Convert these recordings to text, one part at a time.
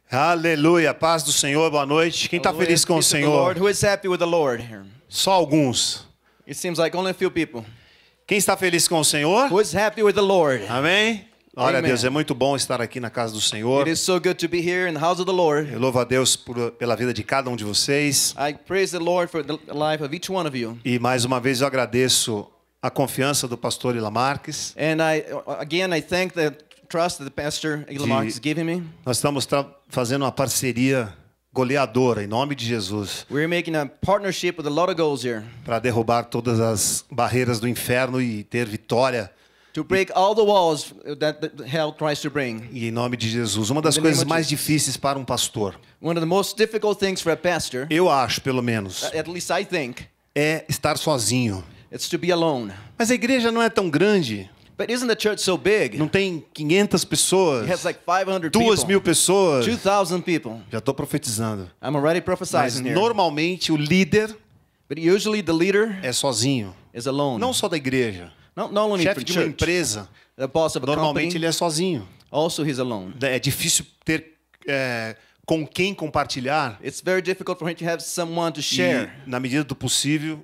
Aleluia, paz do Senhor, boa noite. Quem está feliz com o Senhor? Who is happy with the Lord here? Só alguns. It seems like only a few people. Quem está feliz com o Senhor? Who is happy with the Lord? Amém? Glória a Amen. Deus, é muito bom estar aqui na casa do Senhor. It is so good to be here in the house of the Lord. Eu louvo a Deus pela vida de cada um de vocês. I praise the Lord for the life of each one of you. E mais uma vez eu agradeço a confiança do pastor Ila Marques. And I thank the trust that the pastor Ilamar is giving me. Nós estamos fazendo uma parceria goleadora, em nome de Jesus, We're making a partnership with a lot of goals here para derrubar todas as barreiras do inferno e ter vitória. to break all the walls that hell tries to bring. E em nome de Jesus, uma das In the name coisas of mais Jesus. difíceis para um pastor, One of the most difficult things for a pastor, eu acho pelo menos, at least I think, é estar sozinho. it's to be alone. Mas a igreja não é tão grande, But isn't the church so big? não tem 500 pessoas, It has like 500 2.000 people, pessoas. 2,000 people. Já estou profetizando. I'm already Mas prophesizing here. normalmente o líder But usually the leader é sozinho. is alone. Não só da igreja. Not only Chefe for de uma church, empresa, the boss of a normalmente company, ele é sozinho. also he's alone. É difícil ter com quem compartilhar. It's very difficult for him to have someone to E share. na medida do possível,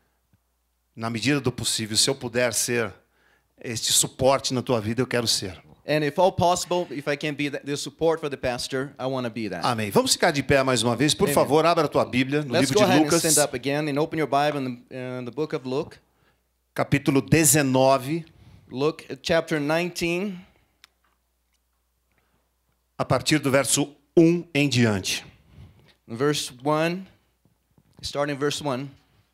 se eu puder ser este suporte na tua vida, eu quero ser. And if all possible, if I can be the support for the pastor, I want to be that. Amém. Vamos ficar de pé mais uma vez. Por Amen. favor, abra a tua Bíblia no Let's livro go de ahead and Lucas, stand up again and open your Bible in the book of Luke. capítulo 19, Luke chapter 19, a partir do verso 1 em diante. verse 1, starting verse 1.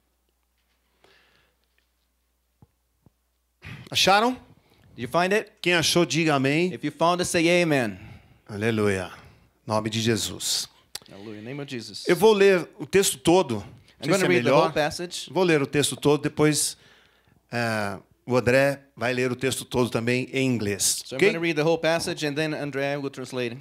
Acharam? Did you find it? Quem achou, diga amém. If you found it, say amen. Aleluia. Em nome de Jesus. Hallelujah. In the name of Jesus. Eu vou ler o texto todo. I'm Não sei going se to é read the whole melhor. passage. Vou ler o texto todo, depois o André vai ler o texto todo também em inglês. So I'm Ok? going to read the whole passage and then Andrea will translate it.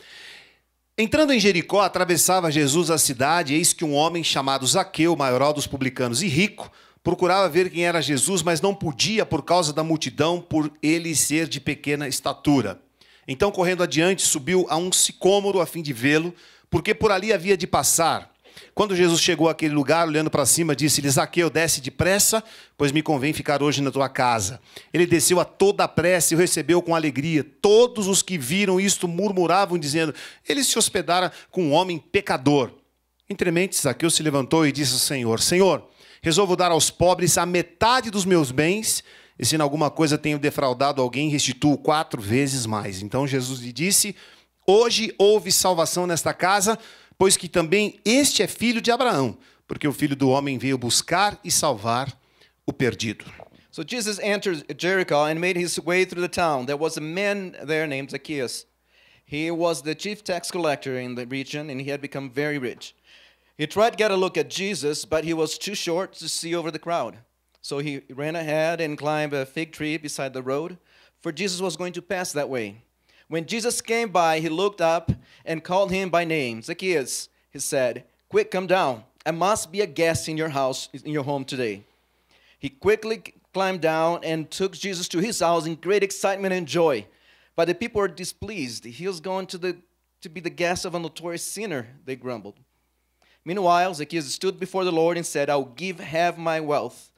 Entrando em Jericó, atravessava Jesus a cidade, e eis que um homem chamado Zaqueu, maioral dos publicanos e rico, procurava ver quem era Jesus, mas não podia por causa da multidão, por ele ser de pequena estatura. Então, correndo adiante, subiu a um sicômoro a fim de vê-lo, porque por ali havia de passar. Quando Jesus chegou àquele lugar, olhando para cima, disse-lhe: Zaqueu, desce depressa, pois me convém ficar hoje na tua casa. Ele desceu a toda a pressa e o recebeu com alegria. Todos os que viram isto murmuravam, dizendo: ele se hospedara com um homem pecador. Entremente, Zaqueu se levantou e disse ao Senhor: Senhor, resolvo dar aos pobres a metade dos meus bens, e se em alguma coisa tenho defraudado alguém, restituo 4 vezes mais. Então Jesus lhe disse: hoje houve salvação nesta casa, pois que também este é filho de Abraão, porque o Filho do Homem veio buscar e salvar o perdido. So Jesus entered Jericho and made his way through the town. There was a man there named Zacchaeus. He was the chief tax collector in the region, and he had become very rich. He tried to get a look at Jesus, but he was too short to see over the crowd. So he ran ahead and climbed a fig tree beside the road, for Jesus was going to pass that way. When Jesus came by, he looked up and called him by name. Zacchaeus, he said, quick, come down. I must be a guest in your house, in your home today. He quickly climbed down and took Jesus to his house in great excitement and joy. But the people were displeased. He was going to be the guest of a notorious sinner, they grumbled. Meanwhile, Zacchaeus stood before the Lord and said, I'll give half my wealth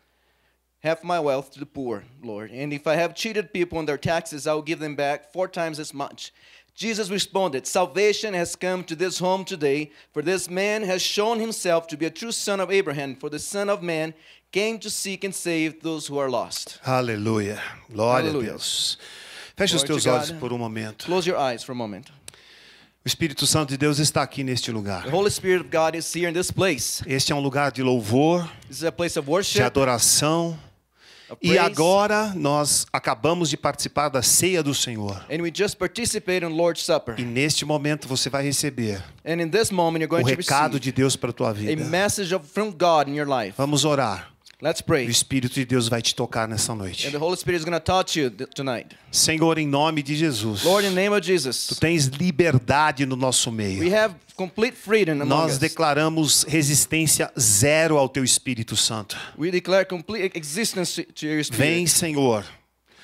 to the poor, Lord. And if I have cheated people on their taxes, I'll give them back 4 times as much. Jesus responded, salvation has come to this home today, for this man has shown himself to be a true son of Abraham, for the Son of Man came to seek and save those who are lost. Aleluia. Glória Aleluia. a Deus. Feche os Glory teus to olhos God. por um momento. Close your eyes for a moment. O Espírito Santo de Deus está aqui neste lugar. The Holy Spirit of God is here in this place. Este é um lugar de louvor, This is a place of de worship, adoração. of E praise. agora nós acabamos de participar da ceia do Senhor. And we just participated in Lord's Supper. E neste momento você vai receber And in this moment, you're o going to recado receive de Deus para a tua a vida. message from God in your life. Vamos orar. Let's O pray. Espírito de Deus vai te tocar nessa noite. And the Holy Spirit is going to touch you tonight. Senhor, em nome de Jesus, Lord, in the name of tu Jesus, tens liberdade no nosso we meio. have complete freedom among Nós us. declaramos resistência zero ao teu Espírito Santo. We declare complete existence to your Vem, Spirit. Senhor,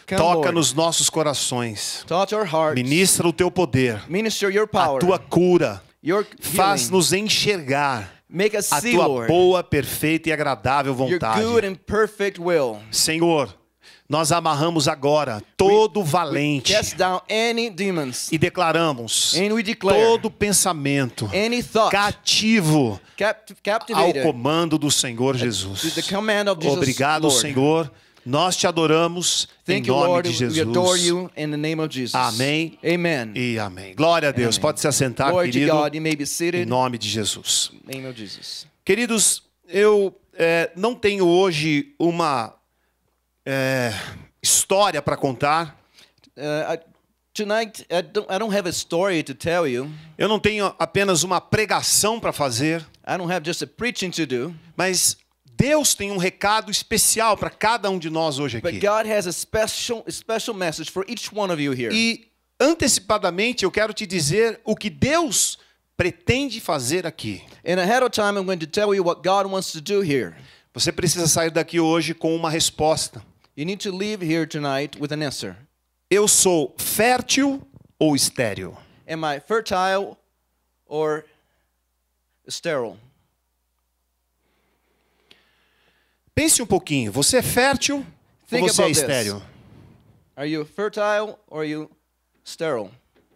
Come, Toca Lord. nos nossos corações. Touch our hearts. Ministra o teu poder, Minister your a power. tua cura. Your healing. Faz-nos enxergar Make us a see, tua Lord, boa, perfeita e agradável your vontade. good and perfect will. Senhor, nós amarramos agora todo valente Cast down any demons. e declaramos And we declare todo pensamento any thought cativo ao captivated comando do Senhor to Jesus. the command of Jesus, Obrigado, Lord. Senhor. Nós te adoramos Thank em you, nome Lord. de We adore Jesus. you in the name of Jesus. Amém. Amen. E amém. Glória a Deus. Amém. Pode se assentar, Glory to querido, God. You may be em seated. nome de Jesus. In the name of Jesus. Queridos, eu não tenho hoje uma história para contar. Tonight, I don't have a story to tell you. Eu não tenho apenas uma pregação para fazer, I don't have just a preaching to do. mas Deus tem um recado especial para cada um de nós hoje But aqui. God has a special message for each one of you here. E antecipadamente eu quero te dizer o que Deus pretende fazer aqui. And ahead of time, I'm going to tell you what God wants to do here. Você precisa sair daqui hoje com uma resposta. You need to leave here tonight with an answer. Eu sou fértil ou estéril? Am I fertile or sterile? Pense um pouquinho. Você é fértil ou Think você é about this. estéril? Are you fertile or are you sterile?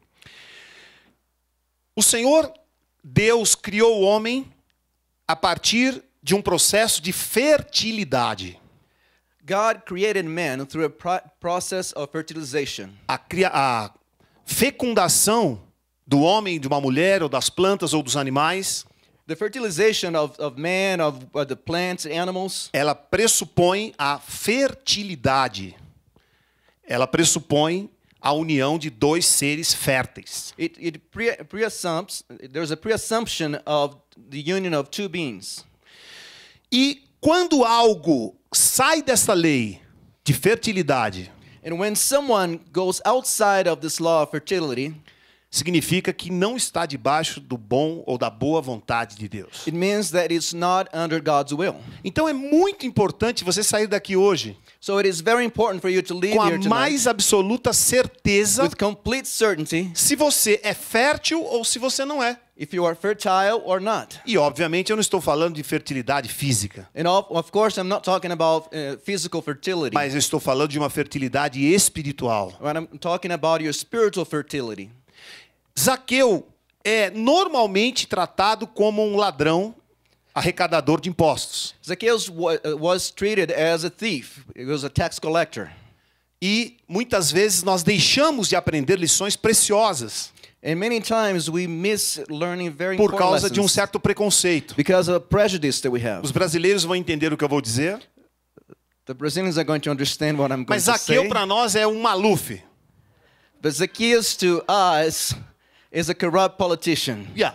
O Senhor Deus criou o homem a partir de um processo de fertilidade. God created man through a process of fertilization. A fecundação do homem, de uma mulher, ou das plantas ou dos animais, The fertilization of man, of the plants, animals, ela pressupõe a fertilidade. Ela pressupõe a união de dois seres férteis. there's a pre-assumption of the union of two beings. E quando algo sai dessa lei de fertilidade, And when someone goes outside of this law of fertility, significa que não está debaixo do bom ou da boa vontade de Deus. it means that it's not under God's will. Então é muito importante você sair daqui hoje So it is very important for you to leave com a here tonight mais absoluta certeza with complete certainty se você é fértil ou se você não é. if you are fertile or not. E obviamente eu não estou falando de fertilidade física, And of course, I'm not talking about physical fertility, mas eu estou falando de uma fertilidade espiritual. but I'm talking about your spiritual fertility. Zaqueu é normalmente tratado como um ladrão, arrecadador de impostos. Zacchaeus was treated as a thief. He was a tax collector. E muitas vezes nós deixamos de aprender lições preciosas And many times we miss learning very por important causa de um lessons certo preconceito. because of prejudice that we have. Os brasileiros vão entender o que eu vou dizer, The Brazilians are going to understand what I'm going mas to Zaqueu say. para nós é um Maluf. But Zacchaeus to us is a corrupt politician. Yeah.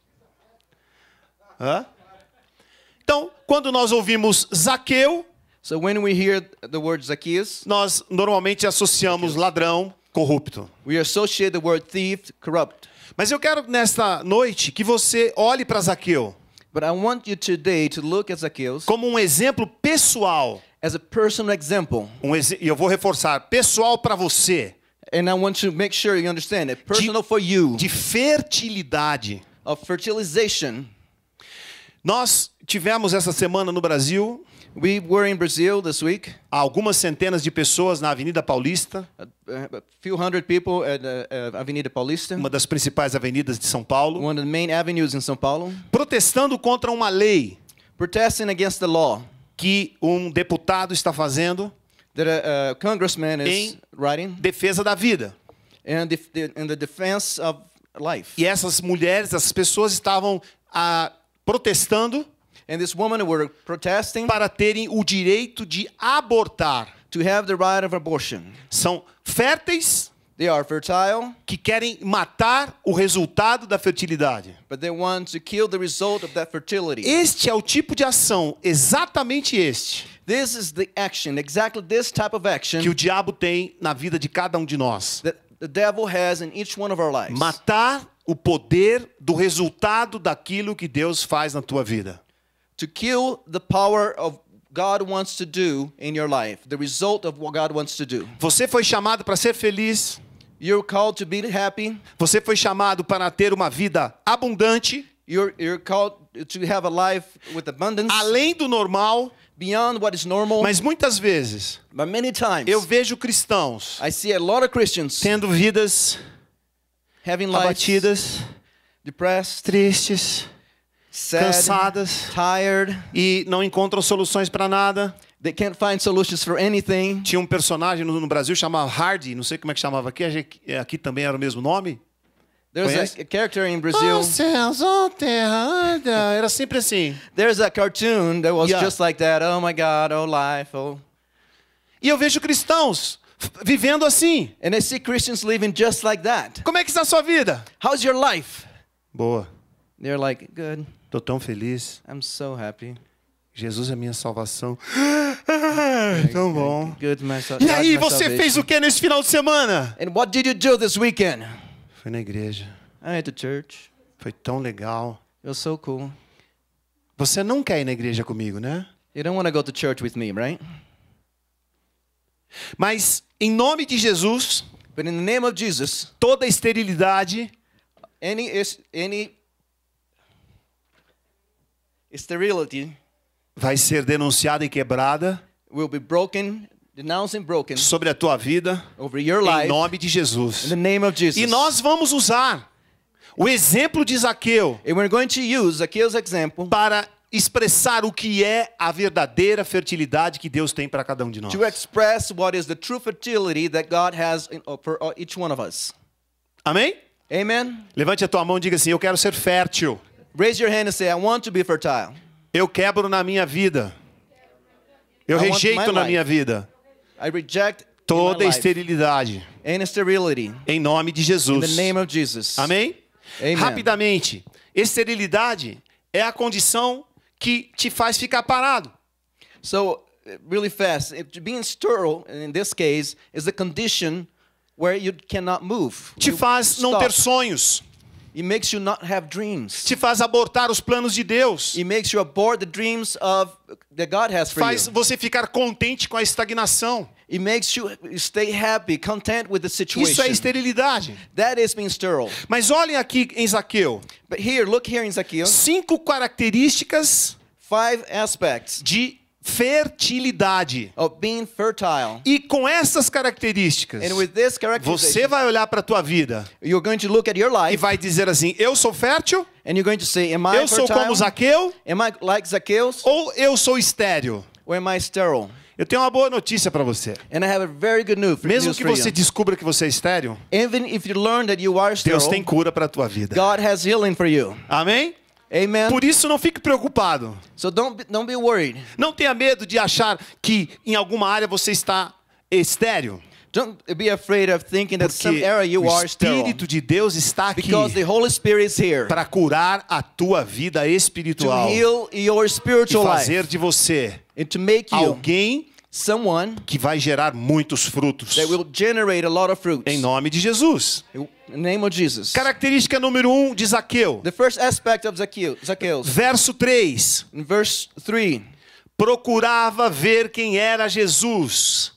Hã? Então, quando nós ouvimos Zaqueu, So when we hear the word Zacchaeus, nós normalmente associamos ladrão, corrupto. we associate the word thief, corrupt. Mas eu quero nesta noite que você olhe para Zaqueu But I want you today to look at Zacchaeus como um exemplo pessoal. as a personal example. E eu vou reforçar, pessoal para você, And I want to make sure you understand it. Personal for you, de fertilidade. of fertilization. Nós tivemos essa semana no Brasil We were in Brazil this week. algumas centenas de pessoas na Avenida Paulista, A few hundred people at Avenida Paulista, uma das principais avenidas de São Paulo, one of the main avenues in São Paulo, protestando contra uma lei protesting against the law que um deputado está fazendo that a congressman is writing defesa da vida. in the defense of life. E essas mulheres, essas pessoas estavam protestando And this woman were protesting para terem o direito de abortar. to have the right of abortion. São férteis They are fertile, que querem matar o resultado da fertilidade. but they want to kill the result of that fertility. Este é o tipo de ação, exatamente este, This is the action, exactly this type of action que o diabo tem na vida de cada um de nós. that the devil has in each one of our lives. Matar o poder do resultado daquilo que Deus faz na tua vida. To kill the power of God wants to do in your life. The result of what God wants to do. Você foi chamado para ser feliz. You're called to be happy. Você foi chamado para ter uma vida abundante, You're called to have a life with abundance, além do normal. beyond what is normal. Mas muitas vezes But many times, eu vejo cristãos I see a lot of Christians tendo vidas having lives abatidas, depressed, tristes, sad, cansadas tired. e não encontram soluções para nada. They can't find solutions for anything. Tinha um personagem no Brasil chamado Hardy, não sei como é que chamava aqui, aqui também era o mesmo nome. There's Conhece? a character in Brazil. Oh, céus, oh, terra, anda. Era sempre assim. There's a cartoon that was Yeah. just like that. Oh my God, oh life, oh. E eu vejo cristãos vivendo assim. And I see Christians living just like that. Como é que está a sua vida? How's your life? Boa. They're like, good. Tô tão feliz. I'm so happy. Jesus é minha salvação. Tão bom. Good, E aí, você fez o que nesse final de semana? And what did you do this weekend? Fui na igreja. I went to church. Foi tão legal. It was so cool. Você não quer ir na igreja comigo, né? You don't want to go to church with me, right? Mas, em nome de Jesus, But in the name of Jesus, toda esterilidade, any sterility vai ser denunciada e quebrada will be broken, denounced and broken sobre a tua vida, over your em life nome de in Jesus. the name of Jesus. E nós vamos usar o exemplo de Zaqueu And we're going to use Zacchaeus' example para expressar o que é a verdadeira fertilidade que Deus tem para cada um de nós. to express what is the true fertility that God has for each one of us. Amém? Amen? Levante a tua mão e diga assim: eu quero ser fértil. Raise your hand and say, I want to be fertile. Eu quebro na minha vida. Eu I want rejeito my na life. minha vida I reject toda in my life esterilidade. any sterility Em nome de in Jesus. the name of Jesus. Amém? Amen. Rapidamente. Esterilidade é a condição que te faz ficar parado. So, really fast, being sterile in this case is a condition where you cannot move. Te You faz não stop. ter sonhos. It makes you not have dreams. Te faz abortar os planos de Deus. It makes you abort the dreams of that God has for Faz you. você ficar contente com a estagnação. It makes you stay happy, content with the situation. Isso é esterilidade. That is being sterile. Mas olhem aqui em Zaqueu. But here, look here in Zacchaeus, 5 características 5 aspects de fertilidade. of being fertile. E com essas características, And with this você characterization, vai olhar para a tua vida you're going to look at your e life vai dizer assim: eu sou fértil? and you're going to say, am I Eu sou como fertile? Zaqueu? Am I like Zacchaeus? Ou eu sou estéril? Or am I sterile? Eu tenho uma boa notícia para você. And I have a very good news Mesmo news que for você you. descubra que você é estéril, Even if you learn that you are Deus tem sterile, cura para a tua vida. God has healing for you. Amém? Amen? Por isso não fique preocupado. So don't be worried. Não tenha medo de achar que em alguma área você está estéril. Don't be afraid of thinking that some Porque area you o are sterile. Espírito de Deus está aqui Because the Holy Spirit is here para curar a tua vida to espiritual heal your e spiritual fazer life de você and to make you alguém someone que vai gerar muitos frutos. that will generate a lot of fruits. Em nome de Jesus. In the name of Jesus. Característica número 1 de Zaqueu. The first aspect of Zacchaeus, Verso 3. in verse 3, Procurava ver quem era Jesus.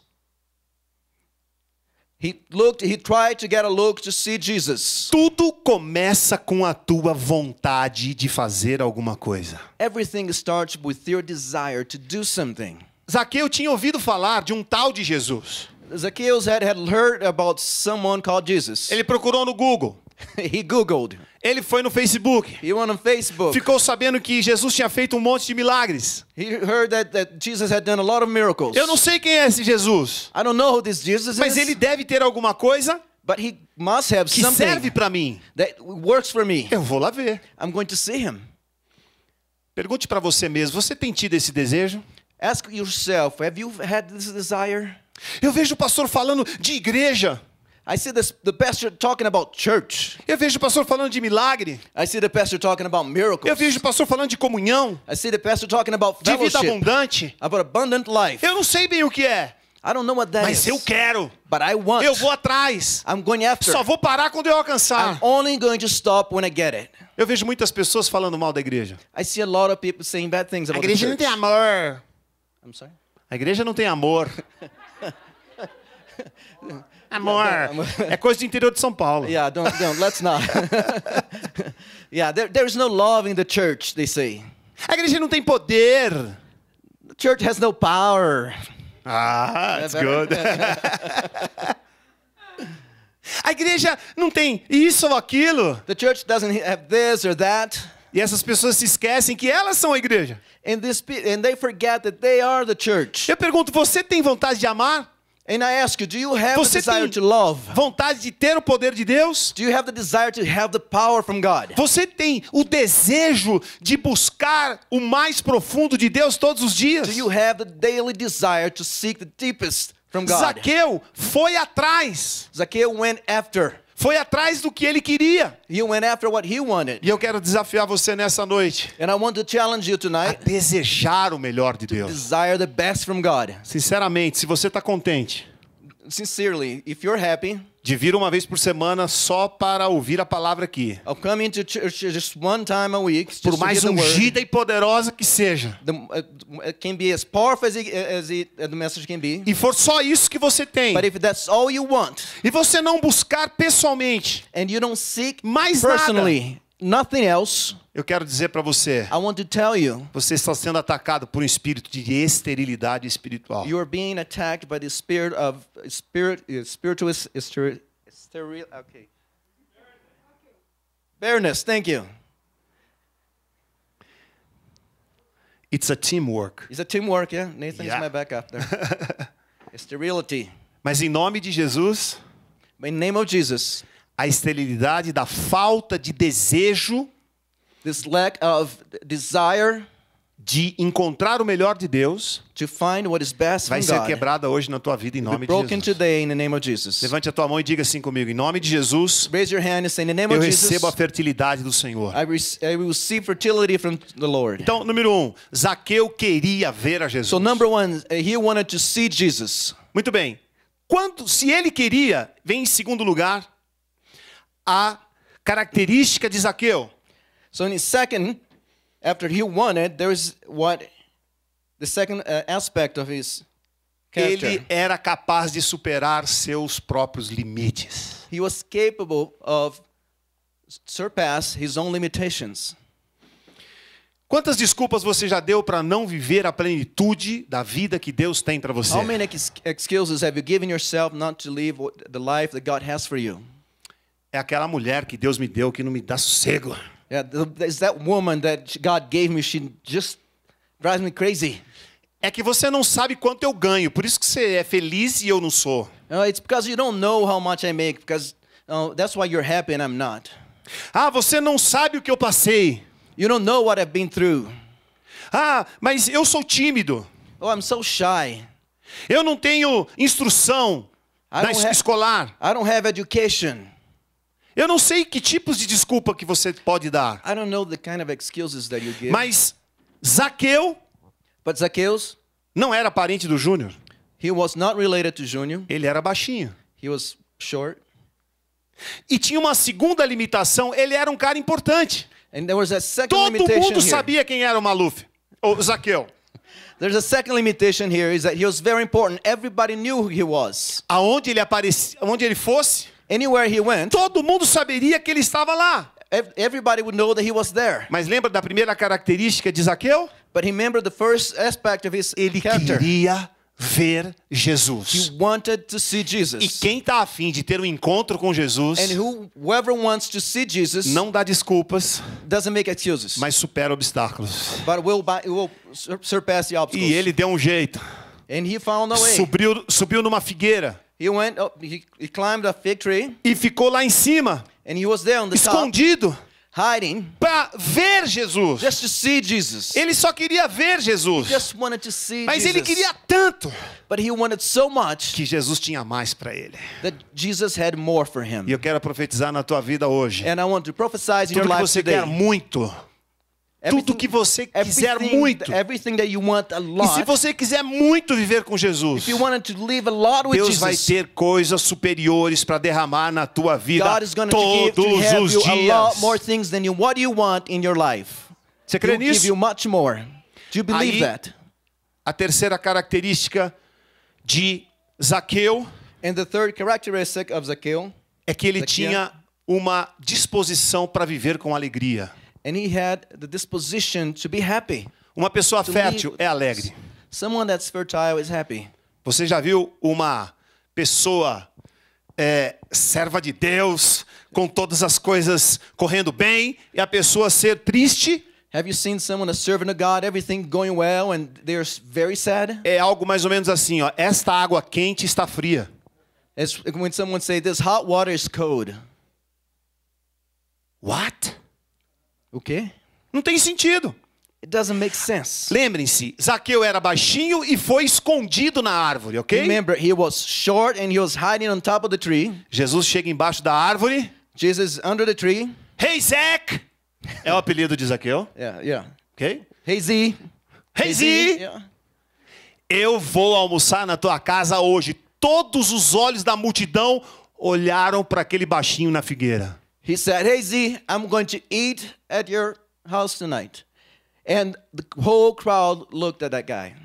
he tried to get a look to see Jesus. Tudo começa com a tua vontade de fazer alguma coisa. Everything starts with your desire to do something. Zaqueu tinha ouvido falar de um tal de Jesus. Zacchaeus had heard about someone called Jesus. Ele procurou no Google. He Googled. Ele foi no Facebook. He went on Facebook. Ficou sabendo que Jesus tinha feito um monte de milagres. He heard that Jesus had done a lot of miracles. Eu não sei quem é esse Jesus, I don't know who this Jesus mas is, ele deve ter alguma coisa but he must have que serve something para mim. that works for me. Eu vou lá ver. I'm going to see him. Pergunte para você mesmo, você tem tido esse desejo? Ask yourself, have you had this desire? Eu vejo o pastor falando de igreja. I see the pastor talking about church. Eu vejo o pastor falando de milagre. I see the pastor talking about miracles. Eu vejo o pastor falando de comunhão, I see the pastor talking about de vida fellowship, abundante. about abundant life. Eu não sei bem o que é, I don't know what that mas is, eu quero. but I want. Eu vou atrás. I'm going after. Só vou parar quando eu I'm alcançar. only going to stop when I get it. Eu vejo muitas pessoas falando mal da igreja. I see a lot of people saying bad things A about the igreja não church. tem amor. I'm sorry? A igreja não tem amor. Amor. É coisa do interior de São Paulo. Yeah, don't, let's not. Yeah, there's no love in the church, they say. A igreja não tem poder. The church has no power. Ah, that's good. A igreja não tem isso ou aquilo. The church doesn't have this or that. E essas pessoas se esquecem que elas são a igreja. And they forget that they are the church. Eu pergunto, você tem vontade de amar? And I ask you, do you have the Você desire tem to love? vontade de ter o poder de Deus? Do you have the desire to have the power from God? Você tem o desejo de buscar o mais profundo de Deus todos os dias? Do you have the daily desire to seek the deepest from God? Zaqueu foi atrás. Zacchaeus went after. Foi atrás do que ele queria. He went after what he wanted. E eu quero desafiar você nessa noite And I want to challenge you a tonight. desejar o melhor de Deus. Desire the best from God. Sinceramente, se você está contente Sincerely, if you're happy de vir uma vez por semana só para ouvir a palavra aqui, of coming to church just one time a week, just por to mais hear the word, ungida e poderosa que seja, it can be as powerful as the message can be. e for só isso que você tem, But if that's all you want, e você não buscar pessoalmente and you don't seek mais personally nothing else, eu quero dizer para você, I want to tell you, você está sendo atacado por um espírito de esterilidade espiritual. you are being attacked by the spirit of okay. Barrenness, thank you. It's a teamwork. It's a teamwork, yeah? Nathan's Yeah. my backup there. Sterility. Mas em nome de Jesus, In the name of Jesus, a esterilidade da falta de desejo this lack of desire de encontrar o melhor de Deus to find what is best vai from ser God quebrada hoje na tua vida em be nome de broken Jesus. today in the name of Jesus. Levante a tua mão e diga assim comigo, em nome de Jesus, Raise your hand and say, in the name eu of Jesus, recebo a fertilidade do Senhor. I receive fertility from the Lord. Então, número 1, Zaqueu queria ver a Jesus. So number one, he wanted to see Jesus. Muito bem. Se ele queria, vem em segundo lugar a característica de Zaqueu. So in second, after he wanted, there is what the second aspect of his character. Ele era capaz de superar seus próprios limites. He was capable of surpass his own limitations. Quantas desculpas você já deu para não viver a plenitude da vida que Deus tem para você? How many excuses have you given yourself not to live the life that God has for you? É aquela mulher que Deus me deu que não me dá sossego. Yeah, there's that woman that God gave me. She just drives me crazy. É que você não sabe quanto eu ganho, por isso que você é feliz e eu não sou. It's because you don't know how much I make, because that's why you're happy and I'm not. Ah, você não sabe o que eu passei. You don't know what I've been through. Ah, mas eu sou tímido. Oh, I'm so shy. Eu não tenho instrução escolar. I don't have education. Eu não sei que tipos de desculpa que você pode dar. I don't know the kind of excuses that you give. Mas Zaqueu But Zacchaeus, não era parente do Júnior. he was not related to Junior. Ele era baixinho. He was short. E tinha uma segunda limitação, ele era um cara importante. And there was a second Todo limitation mundo here. sabia quem era o Maluf, o Zaqueu. There's a second limitation here, is that he was very important. Everybody knew who he was. Aonde ele aparecia, onde ele fosse, Anywhere he went, todo mundo saberia que ele estava lá. everybody would know that he was there. Mas lembra da primeira característica de Zaqueu? But remember the first aspect of his Ele character. queria ver He Jesus. wanted to see E Jesus. quem está afim de ter um encontro com Jesus, And whoever wants to see Jesus não dá desculpas, doesn't make excuses, mas supera obstáculos. but will surpass the obstacles. E ele deu um jeito. And he found a way. Subiu numa figueira He went up, he climbed a fig tree, e ficou lá em cima, and he was there on the top, escondido, hiding, para ver Jesus. just to see Jesus. Ele só queria ver Jesus. Just wanted to see Mas Jesus. ele queria tanto But he wanted so much que Jesus tinha mais para ele. that Jesus had more for him. E eu quero profetizar na tua vida hoje. And I want to prophesy in your Tudo que life você today. quer muito. Tudo que você quiser muito. Everything that you want a E lot. se você quiser muito viver com Jesus, If you wanted to live a lot with Deus vai Jesus, ter coisas superiores para derramar na tua vida God is going to give todos have os you a lot dias. more things than what you want in your life. Você crê He'll give nisso? you much more. Do you believe Aí- that? a terceira característica de Zaqueu And the third characteristic of Zacchaeus, é que ele tinha uma disposição para viver com alegria. and he had the disposition to be happy. Uma pessoa To fértil live- é alegre. Someone that's fertile is happy. Você já viu uma pessoa serva de Deus, com todas as coisas correndo bem, e a pessoa ser triste? Have you seen someone a servant of God, everything going well, and they're very sad? É algo mais ou menos assim, ó. Esta água quente está fria. It's when someone say this hot water is cold. What? O quê? Não tem sentido. It doesn't make sense. Lembrem-se, Zaqueu era baixinho e foi escondido na árvore, ok? Remember, he was short and he was hiding on top of the tree. Jesus chega embaixo da árvore. Jesus under the tree. Hey, Zach! É o apelido de Zaqueu, Yeah. ok? Hey Z. Hey, Z! Yeah. Eu vou almoçar na tua casa hoje. Todos os olhos da multidão olharam para aquele baixinho na figueira. He said, "Hey Z, I'm going to eat at your house tonight." And the whole crowd looked at that guy.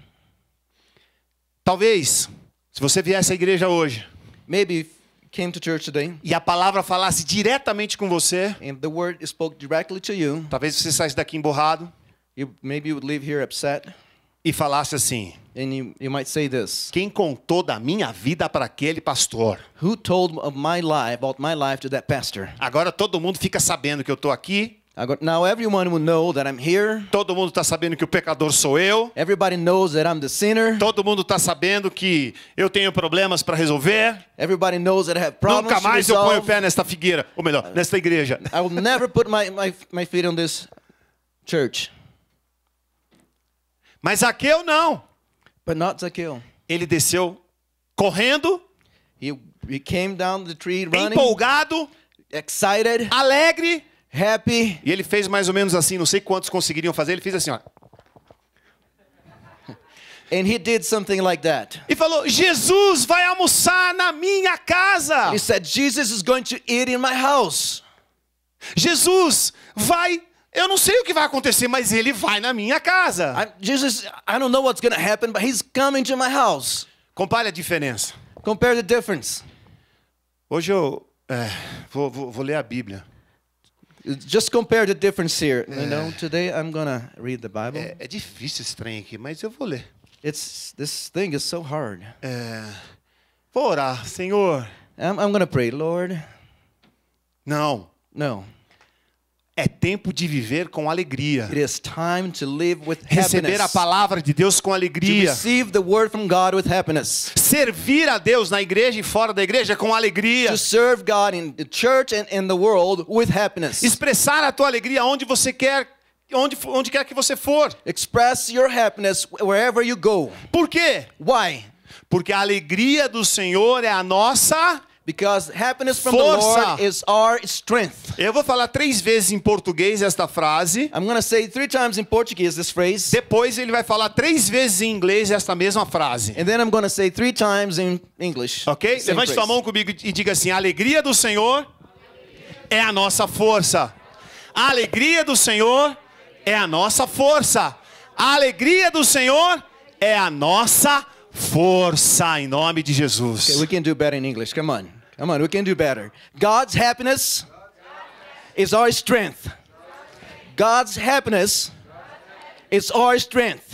Talvez, se você viesse à igreja hoje Maybe if you came to church today e a palavra falasse diretamente com você, and the word spoke directly to you, talvez você saísse daqui emburrado maybe you would leave here upset, e falasse assim: and you might say this: quem contou da minha vida para aquele pastor? "Who told about my life to that pastor?" Agora todo mundo fica sabendo que eu estou aqui. Now everyone will know that I'm here. Todo mundo está sabendo que o pecador sou eu. Everybody knows that I'm the sinner. Todo mundo está sabendo que eu tenho problemas para resolver. Everybody knows that I have problems Nunca to mais eu ponho o resolve. pé nesta figueira. Ou melhor, nesta igreja. I will never put my feet on this church. Mas Zaqueu não. But not Zacchaeus. Ele desceu correndo, He came down the tree running, empolgado, excited, alegre. happy. E ele fez mais ou menos assim, não sei quantos conseguiriam fazer. Ele fez assim, ó. And he did something like that. E falou: Jesus vai almoçar na minha casa. He said, "Jesus is going to eat in my house." Jesus vai... Eu não sei o que vai acontecer, mas ele vai na minha casa. I don't know what's going to happen, but he's coming to my house. Compare a diferença. Compare the difference. Hoje eu vou ler a Bíblia. Just compare the difference here. You know, today I'm going to read the Bible. É difícil esse trem aqui, mas eu vou ler. This thing is so hard. Vou orar. Senhor. I'm going to pray, Lord. Não. No. É tempo de viver com alegria. It is time to live with Receber a happiness. palavra de Deus com To alegria. receive the word from God with happiness. Servir a Deus na igreja e fora da igreja com alegria. To serve God in the church and in the world with happiness. Expressar a tua alegria onde você quer, onde quer que você for. Express your happiness wherever you go. Por quê? Why? Porque a alegria do Senhor é a nossa... Because happiness from Força. the Lord is our strength. Eu vou falar 3 vezes em português esta frase. I'm going to say 3 times in Portuguese this phrase. Depois ele vai falar 3 vezes em inglês esta mesma frase. And then I'm going to say 3 times in English. Ok? Same Levante sua phrase. mão comigo e diga assim: a alegria do Senhor é a nossa força. A alegria do Senhor é a nossa força. A alegria do Senhor é a nossa força, em nome de Jesus. Okay, we can do better in English. Come on, we can do better. God's happiness is our strength. God's happiness is our strength.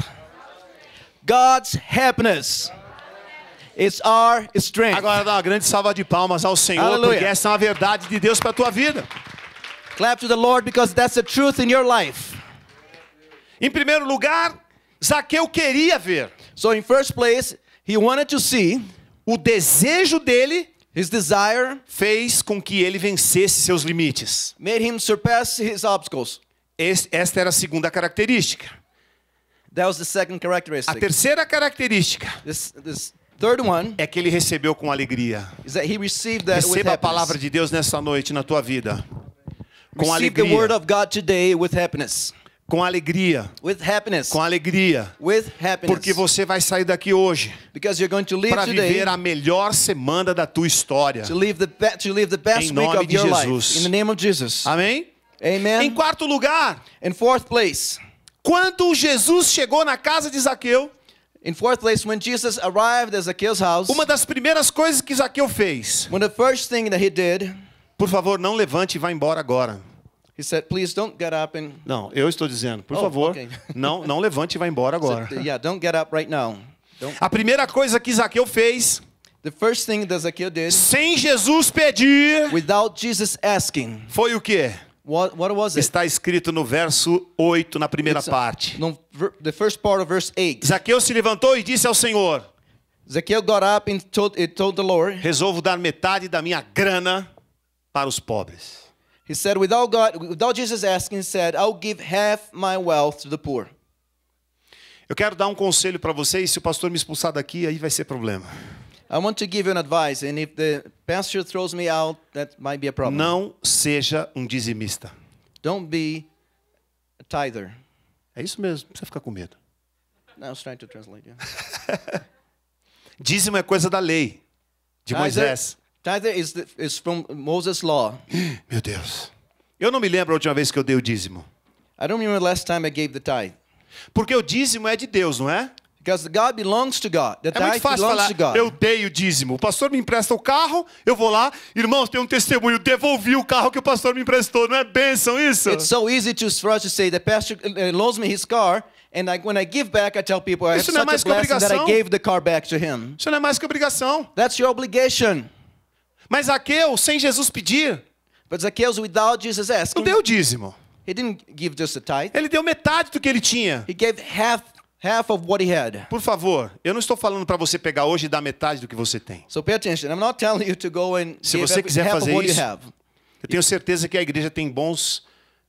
God's happiness is our strength. Agora dá uma grande salva de palmas ao Senhor, Aleluia. porque essa é uma verdade de Deus para a tua vida. Clap to the Lord because that's the truth in your life. Em primeiro lugar, Zaqueu queria ver. So in first place, he wanted to see. O desejo dele His desire fez com que ele vencesse seus limites. made him surpass his obstacles. Esta era a segunda característica. That was the second A characteristic. terceira característica This third one é que ele recebeu com alegria. is that he received that with Receba a happiness. palavra de Deus nessa noite na tua vida. Com Receive the word alegria. of God today with happiness. Com alegria. With happiness. Com alegria. With happiness. Porque você vai sair daqui hoje Because you're going to live para today viver a melhor semana da tua história. to live the best Em week nome of de your life. Jesus. In the name of Jesus. Amém? Amen. Em quarto lugar, In fourth place, quando Jesus chegou na casa de Zaqueu, In fourth place, when Jesus arrived at Zacchaeus' house, uma das primeiras coisas que Zaqueu fez, one of the first thing that he did, por favor, não levante e vá embora agora. he said, "Please don't get up and Não, eu estou dizendo, por Oh, favor, ok. não levante e vá embora agora. yeah, don't get up right now." Don't. A primeira coisa que Zaqueu fez, The first thing that Zacchaeus did, sem Jesus pedir, without Jesus asking, foi o quê? what was it? Está escrito no verso 8, na primeira It's, parte. No, the first part of verse 8. Zaqueu se levantou e disse ao Senhor: Zacchaeus got up and told the Lord, resolvo dar metade da minha grana para os pobres. he said, without Jesus asking, he said, "I'll give half my wealth to the poor." Eu quero dar um conselho para vocês, se o pastor me expulsar daqui, aí vai ser problema. I want to give you an advice, and if the pastor throws me out, that might be a problem. Não seja um dizimista. Don't be a tither. É isso mesmo, não precisa ficar com medo. I was trying to translate. Yeah. Dízimo é coisa da lei, de Moisés. Tither is from Moses' law. Meu Deus. Eu não me lembro a última vez que eu dei o dízimo. I don't remember the last time I gave the tithe. Porque o dízimo é de Deus, não é? Because God belongs to God. The É muito tithe fácil belongs falar, to God. eu dei o dízimo. O pastor me empresta o carro, eu vou lá, irmãos, tem um testemunho, devolvi o carro que o pastor me emprestou. Não é bênção isso? It's so easy for us to say the pastor loans me his car, and when I give back, I tell people I have Isso não é such mais a que blessing that I obrigação. gave the car back to him. Isso não é mais que obrigação. That's your obligation. Mas Zaqueu, sem Jesus pedir, But Zacchaeus, without Jesus não asking, deu o dízimo. he didn't give just a tithe. Ele deu metade do que ele tinha. He gave half of what he had. Por favor, eu não estou falando para você pegar hoje e dar metade do que você tem. So pay attention. I'm not telling you to go and Se give você quiser half of fazer what isso, you have. eu tenho certeza que a igreja tem bons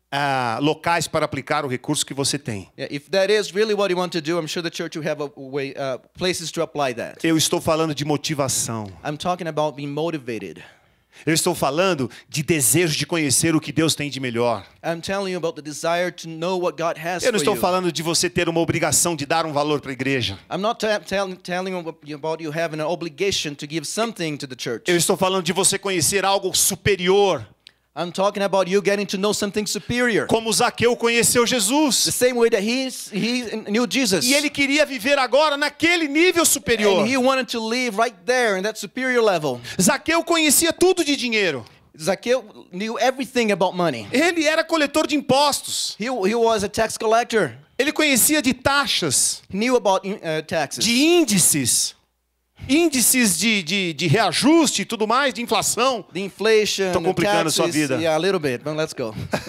locais para aplicar o recurso que você tem. Yeah, if that is really what you want to do, I'm sure the church will have a way, places to apply that. Eu estou falando de motivação. I'm talking about being motivated. Eu estou falando de desejo de conhecer o que Deus tem de melhor. I'm telling you about the desire to know what God has Eu não for estou you. falando de você ter uma obrigação de dar um valor para a igreja. I'm not telling you about you having an obligation to give something to the church. Eu estou falando de você conhecer algo superior, I'm talking about you getting to know something superior. como Zaqueu conheceu The Jesus. same way that he knew Jesus. E ele queria viver agora naquele nível superior. And he wanted to live right there in that superior level. Zaqueu conhecia tudo de dinheiro. Zacchaeus knew everything about money. Ele era coletor de impostos. He was a tax collector. Ele conhecia de taxas, He knew about taxes. de índices de reajuste e tudo mais, de inflação. The inflation, Tô the complicando a sua taxes. vida. Yeah, a little bit, but let's go.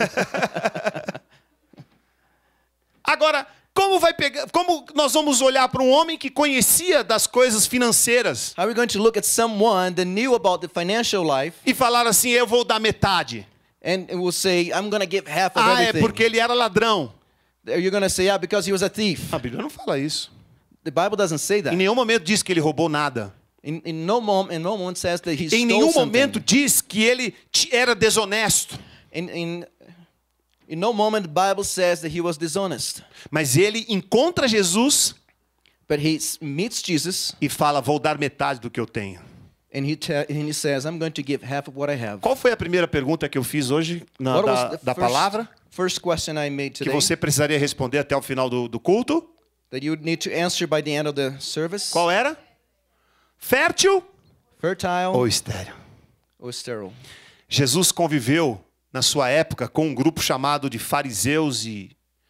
Agora, como nós vamos olhar para um homem que conhecia das coisas financeiras How are we going to look at someone that knew about the financial life e falar assim, eu vou dar metade? and will say, I'm going to give half of Ah, é everything? porque ele era ladrão. You're going to say, yeah, because he was a thief. A Bíblia não fala isso. The Bible doesn't say Em that. nenhum momento diz que ele roubou nada. In no moment says that he Em stole nenhum something. momento diz que ele era desonesto. In no moment the Bible says that he was dishonest. Mas ele encontra Jesus But he meets Jesus e fala, vou dar metade do que eu tenho. and he says, I'm going to give half of what I have. Qual foi a primeira pergunta que eu fiz hoje What was the da palavra? first question I made Que today você precisaria responder até o final do culto? that you would need to answer by the end of the service? Qual era? Fértil Fertile ou estéril? or sterile? Jesus conviveu na sua época com um grupo chamado de fariseus e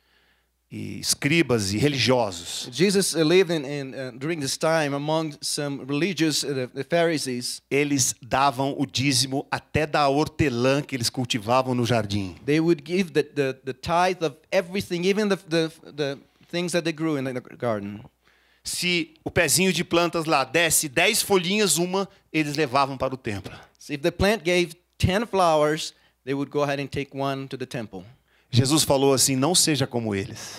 escribas e religiosos. Jesus lived during this time among some religious, the Pharisees. Eles davam o dízimo até da hortelã que eles cultivavam no jardim. They would give the tithe of everything, even the things that they grew in the garden. Se o pezinho de plantas lá desse 10 folhinhas, eles levavam para o templo. So if the plant gave 10 flowers, they would go ahead and take one to the temple. Jesus falou assim, não seja como eles.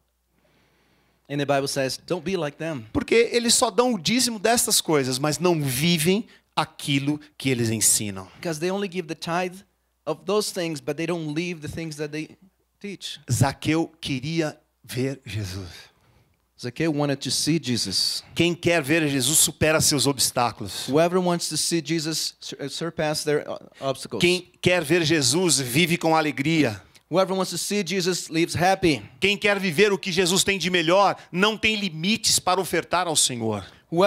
And the Bible says, don't be like them. Porque eles só dão o dízimo dessas coisas, mas não vivem aquilo que eles ensinam. Because they only give the tithe of those things, but they don't live the things that they teach. Zaqueu queria ver Jesus. Zacchaeus wanted to see Jesus. Quem quer ver Jesus supera seus obstáculos. Whoever wants to see Jesus surpass their obstacles. Quem quer ver Jesus vive com alegria. Whoever wants to see Jesus lives happy. Quem quer viver o que Jesus tem de melhor não tem limites para ofertar ao Senhor.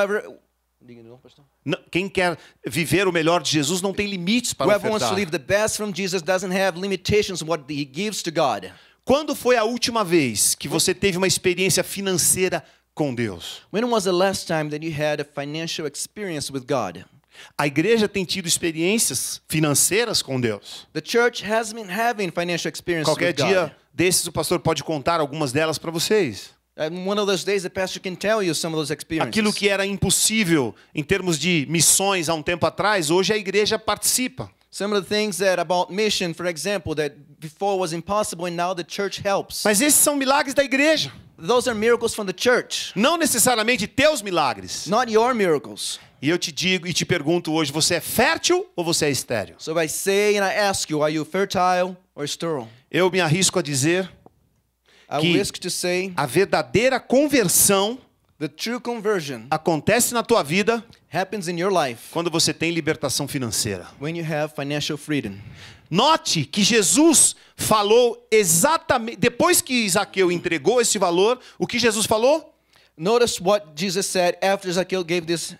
Quem quer viver o melhor de Jesus não tem limites para Whoever wants to ofertar. live the best from Jesus doesn't have limitations on what he gives to God. Quando foi a última vez que você teve uma experiência financeira com Deus? When was the last time that you had a financial experience with God? A igreja tem tido experiências financeiras com Deus. The church has been having financial experiences Qualquer with God. dia desses o pastor pode contar algumas delas para vocês. And one of those days, the pastor can tell you some of those experiences. Aquilo que era impossível em termos de missões há um tempo atrás, hoje a igreja participa. Some of the things that about mission, for example, that before was impossible and now the church helps. Mas esses são milagres da igreja, Those are miracles from the church, não necessariamente teus milagres. not your miracles. E eu te digo e te pergunto hoje, você é fértil ou você é estéril? So I say and I ask you, are you fertile or sterile? Eu me arrisco a dizer I que risk to say a verdadeira conversão the true conversion acontece na tua vida happens in your life quando você tem libertação financeira. when you have financial freedom. Note que Jesus falou exatamente, depois que Zaqueu entregou esse valor, o que Jesus falou? Notice what Jesus said after Zacchaeus gave this.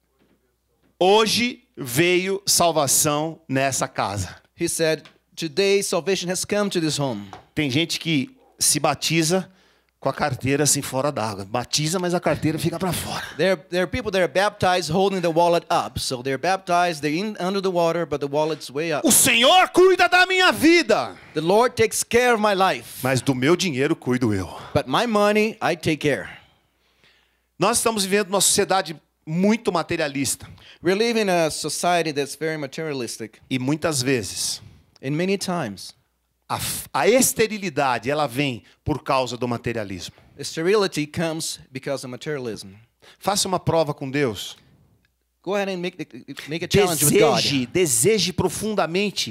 Hoje veio salvação nessa casa. He said, today salvation has come to this home. Tem gente que se batiza com a carteira assim fora d'água. Batiza, mas a carteira fica para fora. There are people that are baptized holding the wallet up. So they're baptized, they're under the water, but the wallet's way up. O Senhor cuida da minha vida, The Lord takes care of my life, mas do meu dinheiro cuido eu. but my money, I take care. Nós estamos vivendo uma sociedade muito materialista. We live in a society that's very materialistic. E muitas vezes And many times, a esterilidade ela vem por causa do materialismo. sterility comes because of materialism. Faça uma prova com Deus. Go ahead and make a challenge with God. Deseje profundamente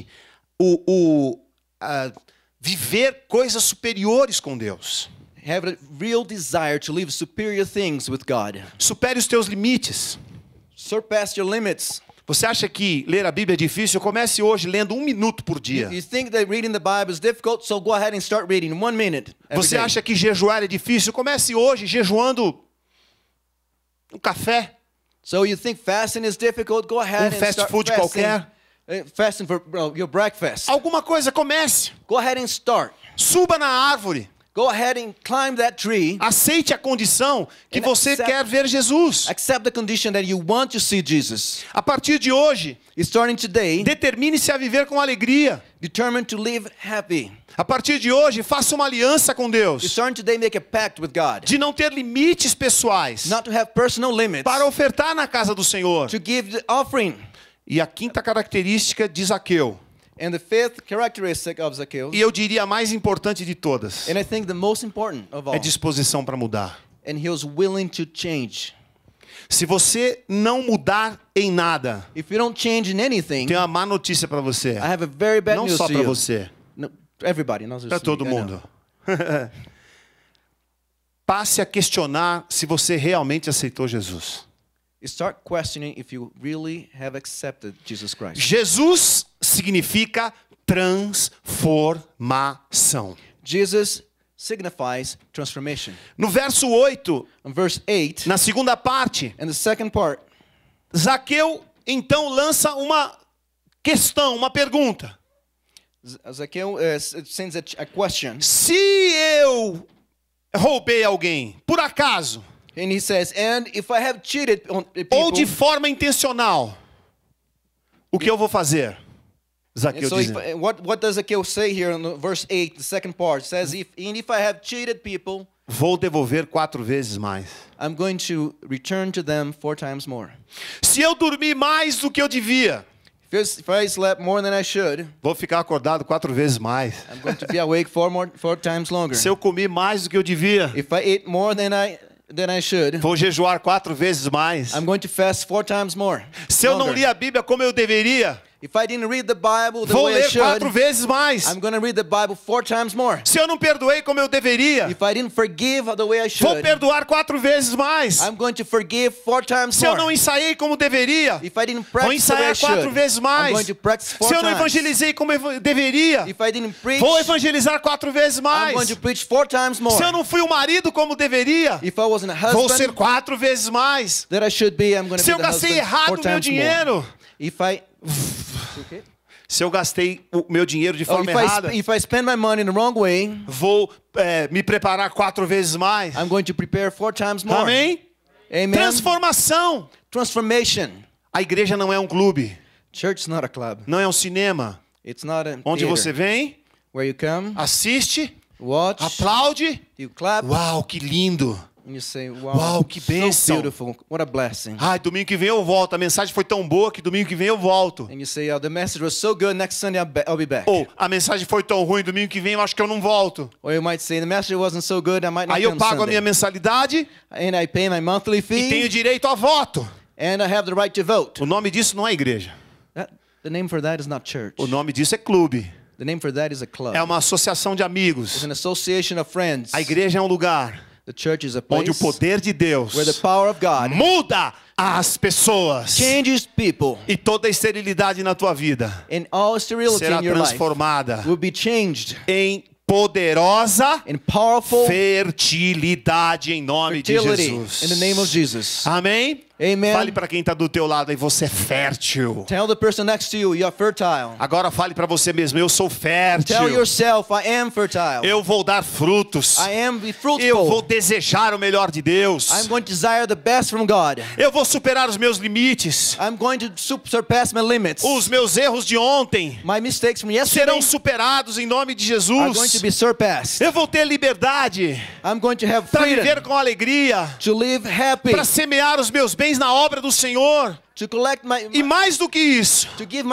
viver coisas superiores com Deus. Have a real desire to live superior things with God. Supere os teus limites. Surpass your limits. Você acha que ler a Bíblia é difícil? Comece hoje lendo 1 minuto por dia. You think that reading the Bible is difficult, so go ahead and start reading 1 minute every Você day. acha que jejuar é difícil? Comece hoje jejuando um café. So you think fasting is difficult, go ahead and Fast start food fasting. qualquer. Fasting for your breakfast. Alguma coisa, comece. Go ahead and start. Suba na árvore. Go ahead and climb that tree. Aceite a condição que And você accept- quer ver Jesus. Accept the condition that you want to see Jesus. A partir de hoje, Starting today, determine-se a viver com alegria. determined to live happy. A partir de hoje, faça uma aliança com Deus. Starting today, make a pact with God. De não ter limites pessoais Not to have personal limits. para ofertar na casa do Senhor. To give the offering. E a quinta característica de Zaqueu, And the fifth characteristic of Zacchaeus, e eu diria a mais importante de todas, and I think the most important of all, é disposição para mudar. and he was willing to change. Se você não mudar em nada, If you don't change in anything, tem uma má notícia para você. I have a very bad Não news só to para you. você, No, everybody, not just para todo me, I know. mundo. Passe a questionar se você realmente aceitou Jesus. Start questioning if you really have accepted Jesus Christ. Jesus significa transformação. Jesus signifies transformation. No verso 8, In verse 8, na segunda parte, and the second part, Zaqueu então lança uma questão, uma pergunta. Zacchaeus sends a question. Se eu roubei alguém, por acaso, And he says, and if I have cheated on the ou de people, forma intencional, o que eu vou fazer? and Zaqueu so diz. what does Zacchaeus say here in verse 8, the second part? It says, if I have cheated people, Vou devolver 4 vezes mais. I'm going to return to them 4 times more. Se eu dormir mais do que eu devia, If I slept more than I should, vou ficar acordado 4 vezes mais. I'm going to be awake 4 times longer. Se eu comi mais do que eu devia, If I ate more than I should, vou jejuar 4 vezes mais. I'm going to fast 4 times more. Se eu não longer. li a Bíblia como eu deveria, If I didn't read the Bible the vou way I ler 4 should, vezes mais. I'm going to read the Bible 4 times more. Se eu não perdoei como eu deveria, If I didn't forgive the way I vou should, perdoar 4 vezes mais. I'm going to forgive 4 times Se eu não more. ensaiei como deveria, If I didn't vou practice the way I ensaiar 4 should, vezes I'm mais. going to practice 4 Se eu não times. evangelizei como eu deveria, If I didn't preach, vou evangelizar 4 vezes I'm mais. going to preach 4 times more. Se eu não fui o marido como deveria, If I wasn't a vou ser husband 4 vezes mais. that I should be, I'm going to Se be eu the gastei husband errado 4 o meu times more. dinheiro, If I se eu gastei o meu dinheiro de Oh, forma errada, if I spend my money in the wrong way, vou me preparar 4 vezes mais. I'm going to prepare 4 times more. Amém? Amen. Transformação. Transformation. A igreja não é um clube, Church is not a club. não é um cinema, It's not a onde theater. você vem, Where you come, assiste, watch, aplaude. you clap, Uau, que lindo. and you say, wow, Uau, que so bênção. beautiful. What a blessing. Ai, domingo que vem eu volto. A mensagem foi tão boa que domingo que vem eu volto. And you say, oh, the message was so good, next Sunday I'll be back. Ou a mensagem foi tão ruim, domingo que vem eu acho que eu não volto. Or you might say, the message wasn't so good, I might not Aí eu come pago a Sunday. minha mensalidade And I pay my monthly e tenho fee, direito a voto. and I have the right to vote. O nome disso não é igreja. The name for that is not church. O nome disso é clube. The name for that is a club. É uma associação de It's amigos. an association of friends. A igreja é um lugar The church is a onde o place poder de Deus where the power of God muda as pessoas. changes people, E toda a esterilidade na tua vida and all sterility será in your life transformada will be changed em poderosa in powerful fertilidade em nome de fertility Jesus. in the name of Jesus. Amém? Amen. Fale para quem está do teu lado aí, você é fértil. Tell the person next to you, you're fertile. Agora fale para você mesmo, eu sou fértil. Tell yourself, I am fertile. Eu vou dar frutos. I am be Eu vou fruitful. desejar o melhor de Deus. I'm going to desire the best from God. Eu vou superar os meus limites. I'm going to surpass my limits. Os meus erros de ontem My mistakes from yesterday serão superados em nome de are going to Jesus. be surpassed. Eu vou ter liberdade I'm going to have para freedom viver com alegria, to live happy, para semear os meus bens na obra do Senhor. to collect E mais do que isso, to give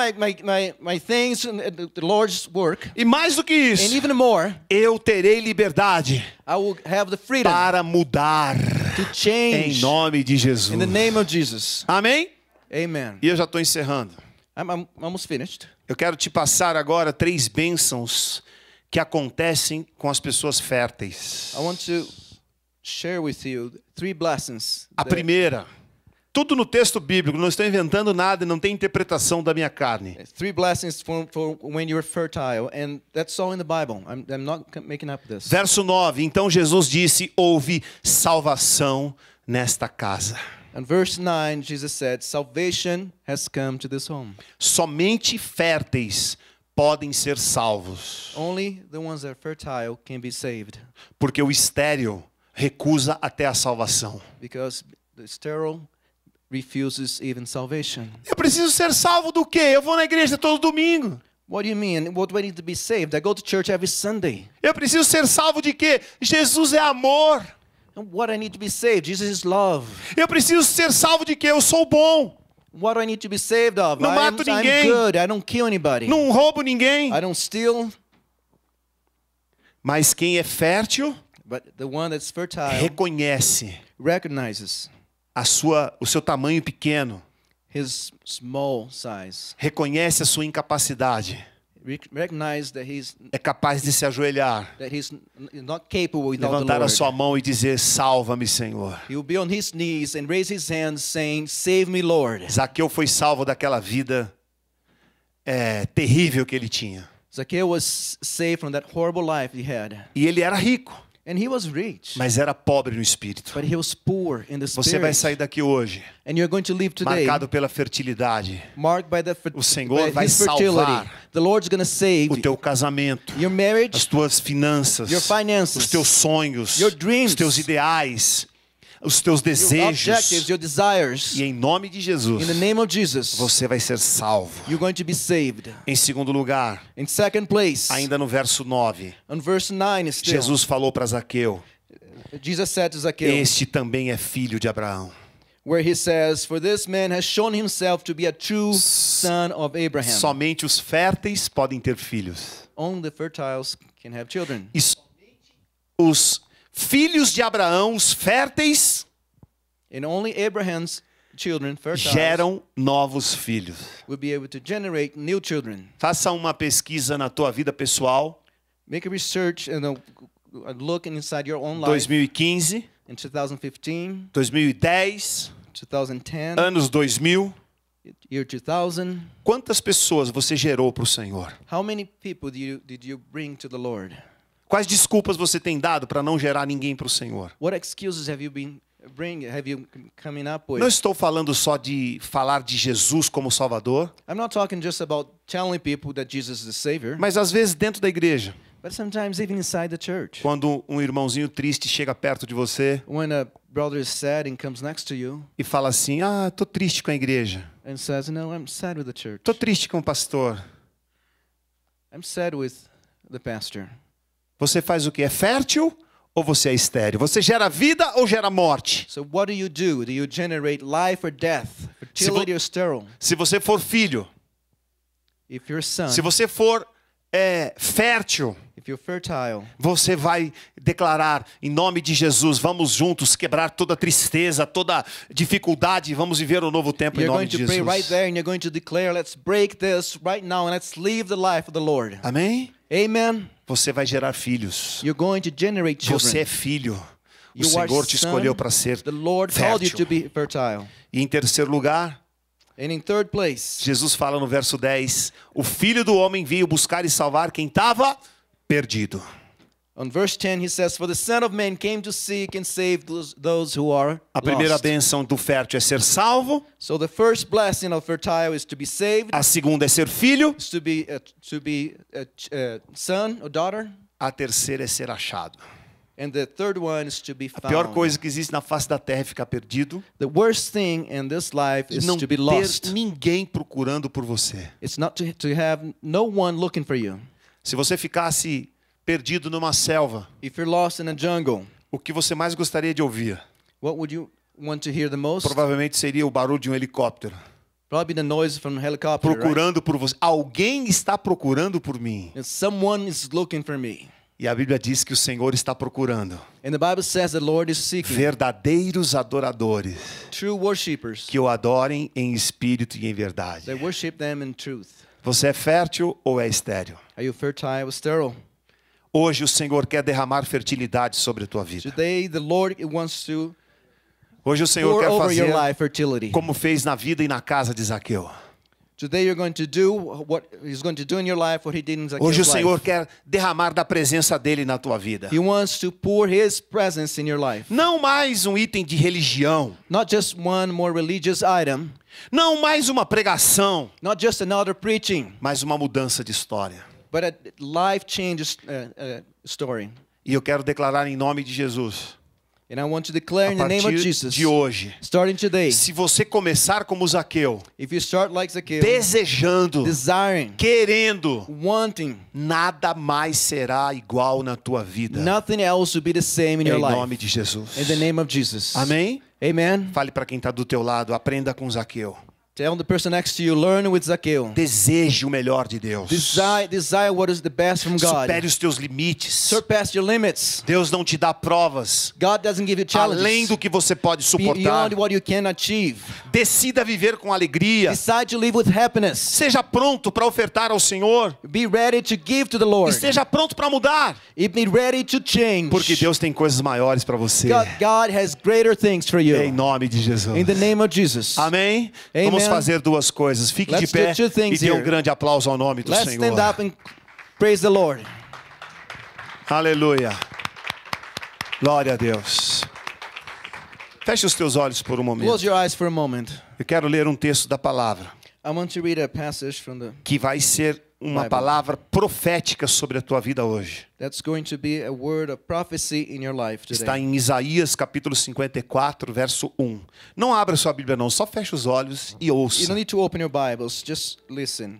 my things in the Lord's work, e mais do que and isso, even more, eu terei liberdade I will have the freedom para mudar to em change nome de Jesus. in the name of Jesus. Amém? Amen. E eu já estou encerrando. I'm almost finished. Eu quero te passar agora 3 bênçãos que acontecem com as pessoas férteis. I want to share with you 3 blessings. A primeira, tudo no texto bíblico, não estou inventando nada, não tem interpretação da minha carne. 3 blessings for when you're fertile, and that's all in the Bible. I'm not making up this. Verso 9, então Jesus disse, houve salvação nesta casa. And verse 9, Jesus said, salvation has come to this home. Somente férteis podem ser salvos, Only the ones that are fertile can be saved, porque o estéril recusa até a salvação. because the sterile refuses even salvation. Eu preciso ser salvo do quê? Eu vou na igreja todo domingo. What do you mean? What do I need to be saved? I go to church every Sunday. Eu preciso ser salvo de quê? Jesus é amor. And what I need to be saved? Jesus is love. Eu preciso ser salvo de quê? Eu sou bom. What do I need to be saved of? Não mato I'm ninguém. good. I don't kill anybody. Não roubo ninguém. I don't steal. Mas quem é fértil But the one that's fertile reconhece recognizes o seu tamanho pequeno, his small size. reconhece a sua incapacidade, Recognize that é capaz de se ajoelhar, he's not capable without the levantar a Lord. sua mão e dizer, salva-me, Senhor. He will be on his knees and raise his hands saying, save me, Lord. Zaqueu foi salvo daquela vida terrível que ele tinha. Zacchaeus was saved from that horrible life he had. E ele era rico, And he was rich, mas era pobre no espírito. but he was poor in the Você vai spirit. sair daqui hoje, And you're going to live today marcado pela fertilidade. marked by O Senhor by vai his fertility. salvar The Lord's going to save O teu casamento, your marriage, as tuas finanças, your finances, os teus sonhos, your dreams, os teus ideais, os teus your objectives, desejos. your desires. E em nome de Jesus, In the name of Jesus, você vai ser salvo. you're going to be saved. Em segundo lugar, In second place, ainda no verso 9, on verse 9 still, Jesus falou para Zaqueu, Jesus said to Zacchaeus, este também é filho de Abraão. where he says, for this man has shown himself to be a true son of Abraham. Somente os férteis podem ter filhos. Only the fertiles can have children. E somente os filhos de Abraão, os férteis, And only Abraham's children, fertile, geram novos filhos. will be able to generate new children. Faça uma pesquisa na tua vida pessoal, Make a research and a look inside your own life 2015, in 2015, 2010, 2010, anos 2000. year 2000. Quantas pessoas você gerou para o Senhor? How many people did you bring to the Lord? Quais desculpas você tem dado para não gerar ninguém para o Senhor? What excuses have you coming up with? Não estou falando só de falar de Jesus como Salvador, I'm not talking just about telling people that Jesus is the Savior, mas às vezes dentro da igreja, but sometimes even inside the church. quando um irmãozinho triste chega perto de você When a brother is sad and comes next to you e fala assim: "Ah, tô triste com a igreja. and says, "No, I'm sad with the church. Tô triste com o pastor." I'm sad with the pastor." Você faz o quê? É fértil ou você é estéril? Você gera vida ou gera morte? So what do? Do you generate life or death? Fertility or sterile? Se você for filho, If you're a son, se você for fértil, if you're fertile, você vai declarar em nome de Jesus: vamos juntos quebrar toda tristeza, toda dificuldade, vamos viver um novo tempo em you're nome going de to pray right Jesus. there and you're going to declare, let's break this right now and let's live the life of the Lord. Amém? Amen. Você vai gerar filhos. You're going to generate children. Você é filho. O You are Senhor te escolheu son. para ser The Lord called you to fértil. be fertile. E em terceiro lugar, And in third place, Jesus fala no verso 10: o Filho do Homem veio buscar e salvar quem estava perdido. on verse 10, he says, "For the Son of Man came to seek and save those who are A primeira lost." bênção do fértil é ser salvo. So the first blessing of fertile is to be saved, A segunda é ser filho. is to be a son or daughter, A terceira é ser achado. and the third one is to be A pior found. coisa que existe na face da terra é ficar perdido The worst thing in this life e is não to be ter lost. ninguém procurando por você. It's not to have no one looking for you. Se você ficasse perdido numa selva, If you're lost in a jungle, o que você mais gostaria de ouvir? what would you want to hear the most? Provavelmente seria o barulho de um helicóptero. Probably the noise from a helicopter, right? Procurando por você. Alguém está procurando por mim. And someone is looking for me. E a Bíblia diz que o Senhor está procurando And the Bible says the Lord is seeking verdadeiros adoradores true worshippers. que o adorem em espírito e em verdade. They worship them in truth. Você é fértil ou é estéril? Are you fertile or sterile? Hoje o Senhor quer derramar fertilidade sobre a tua vida. Today the Lord wants to Hoje o Senhor pour quer over your fazer life fertility. como fez na vida e na casa de Zaqueu. Today you're going to do what He's going to do in your life, what He did in Hoje o Zacchaeus' Senhor life. quer derramar da presença dele na tua vida. He wants to pour His presence in your life. Não mais um item de religião, Not just one more religious item, não mais uma pregação, not just another preaching, mas uma mudança de história. but a life changes story. E eu quero declarar em nome de Jesus, And I want to declare a in the name of partir Jesus, de hoje, starting today, se você começar como Zaqueu, if you start like Zacchaeus, desejando, desiring, querendo, wanting, nada mais será igual na tua vida. nothing else will be the same in your Em life. nome de Jesus. In the name of Jesus. Amém? Amen. Fale para quem está do teu lado, aprenda com Zaqueu. Tell the person next to you, learn with Zacchaeus. Deseje o melhor de Deus. Desire what is the best from God. Supere os teus limites. Surpass your limits. Deus não te dá provas God doesn't give you além challenges do que você pode suportar. beyond what you can achieve. Decida viver com alegria. Decide to live with happiness. Seja pronto para ofertar ao Senhor. Be ready to give to the E Lord. esteja pronto para mudar. Be ready to change. Porque Deus tem coisas maiores para você. God has greater things for Em you. nome de Jesus. In the name of Jesus. Amém? Amen. Vamos fazer duas coisas. Fique Let's de pé do two e things dê um here. grande aplauso ao nome do Let's Senhor. stand up and praise the Lord. Aleluia. Glória a Deus. Feche os teus olhos por um momento. Close your eyes for a moment. Eu quero ler um texto da palavra, I want to read a passage from que vai ser uma Bible. palavra profética sobre a tua vida hoje. that's going to be a word of prophecy in your life Está today. em Isaías capítulo 54, verso 1. Não abra sua Bíblia não, só feche os olhos e You ouça. don't need to open your Bibles, just listen.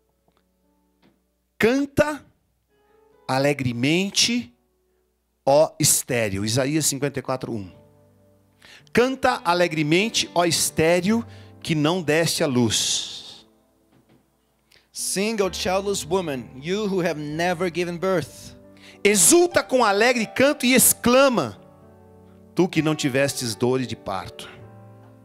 Canta alegremente, ó estéril. Isaías 54, 1. Canta alegremente, ó estéril, que não deste a luz. Sing, O childless woman, you who have never given birth. Exulta com alegre canto e exclama, tu que não tivestes dores de parto.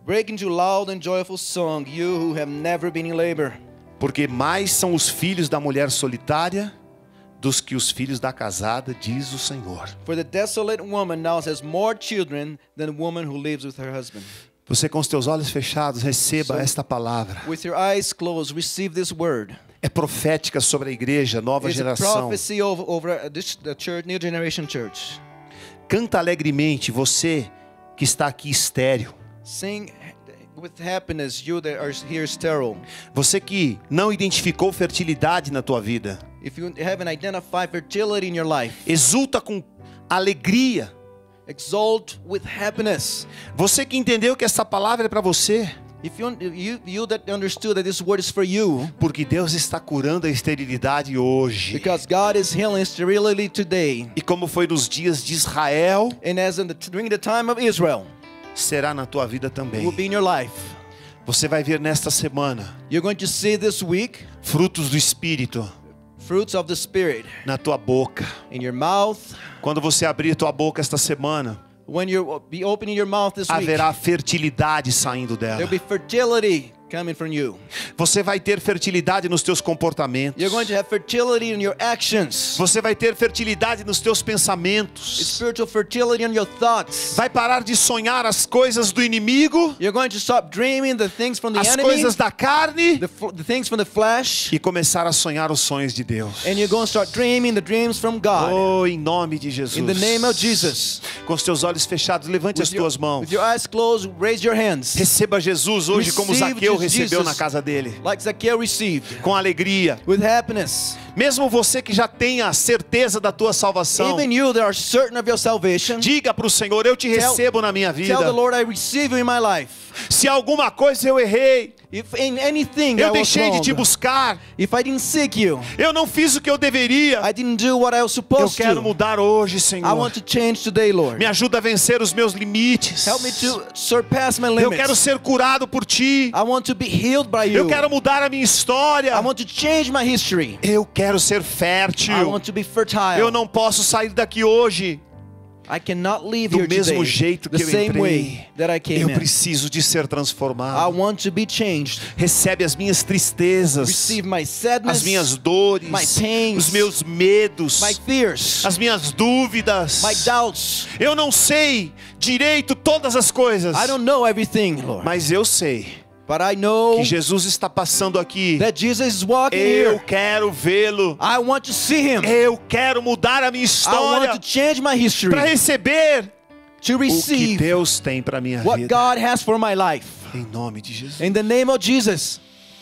Break into loud and joyful song, you who have never been in labor. Porque mais são os filhos da mulher solitária dos que os filhos da casada, diz o Senhor. For the desolate woman now has more children than the woman who lives with her husband. Você com os teus olhos fechados, receba esta palavra. With your eyes closed, receive this word. É profética sobre a igreja, nova It's a geração. prophecy over the church, New Generation Church. Canta alegremente, você que está aqui estéril. Sing with happiness, you that are here sterile. Você que não identificou fertilidade na tua vida. If you haven't identified fertility in your life, Exulta com alegria. exult with happiness. Você que entendeu que essa palavra é para você. If you that understood that this word is for you, Porque Deus está curando a esterilidade hoje. because God is healing sterility today, E como foi nos dias de Israel, and as during the time of Israel, será na tua vida it will também. be in your life. Você vai ver nesta semana You're going to see this week frutos do Espírito fruits of the Spirit na tua boca. in your mouth. Quando você abrir tua boca esta semana, When you be opening your mouth this week, haverá fertilidade saindo dela. there'll be fertility coming from you. Você vai ter fertilidade nos teus comportamentos. You're going to have fertility in your actions. Você vai ter fertilidade nos teus pensamentos. Spiritual fertility in your thoughts. Vai parar de sonhar as coisas do inimigo, You're going to stop dreaming the things from the as enemy, coisas da carne, the things from the flesh, e começar a sonhar os sonhos de Deus. and you're going to start dreaming the dreams from God. Oh, em nome de Jesus. In the name of Jesus. Com os teus olhos fechados, levante as tuas mãos. With your eyes closed, raise your hands. Receba Jesus hoje como Receive Zaqueu recebeu Jesus. na casa dele. Like Zacchaeus received. Com alegria. With happiness. Mesmo você que já tenha a certeza da tua salvação, Even you that are certain of your salvation, diga para o Senhor, eu te recebo na minha vida. tell the Lord, I receive you in my life. Se alguma coisa eu errei, If in anything I eu was deixei de wrong, te buscar, if I didn't seek you, eu não fiz o que eu deveria, I didn't do what I was eu supposed quero to. mudar hoje, I Senhor. want to change today, Lord. Me ajuda a vencer os meus limites. Help me to surpass my Eu quero limits. ser curado por ti. I want to be healed by you. Eu quero mudar a minha história. I want to change my history. Eu quero ser I fértil. want to be fertile. Eu não posso sair daqui hoje I cannot leave do here mesmo today jeito que the eu same way entrei. that I came Eu in. preciso de ser I transformado. want to be changed. Recebe as minhas tristezas, Receive my sadness, as minhas dores, my pains, os meus medos, my fears, as minhas dúvidas. my doubts. Eu não sei direito todas as coisas, I don't know everything, Lord. mas eu sei But I know que Jesus está passando aqui. that Jesus is walking Eu here. quero vê-lo. I want to see him. Eu quero mudar a minha I história want to change my history. para receber To o que receive Deus tem para minha what vida. God has for my life. Em nome de Jesus. In the name of Jesus.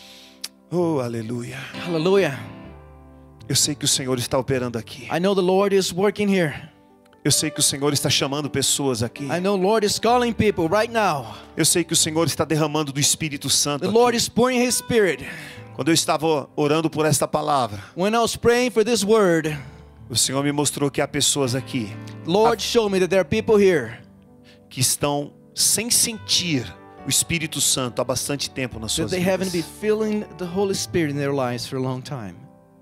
Oh, aleluia. Hallelujah. Eu sei que o Senhor está operando aqui. I know the Lord is working here. Eu sei que o Senhor está chamando pessoas aqui. I know the Lord is calling people right now. Eu sei que o Senhor está derramando do Espírito Santo The aqui. Lord is pouring His Spirit. Quando eu estava orando por esta palavra, When I was praying for this word, o Senhor me mostrou que há pessoas aqui the Lord showed me that there are people here que estão sem sentir o Espírito Santo há bastante tempo nas that suas they haven't been vidas. feeling the Holy Spirit in their lives for a long time.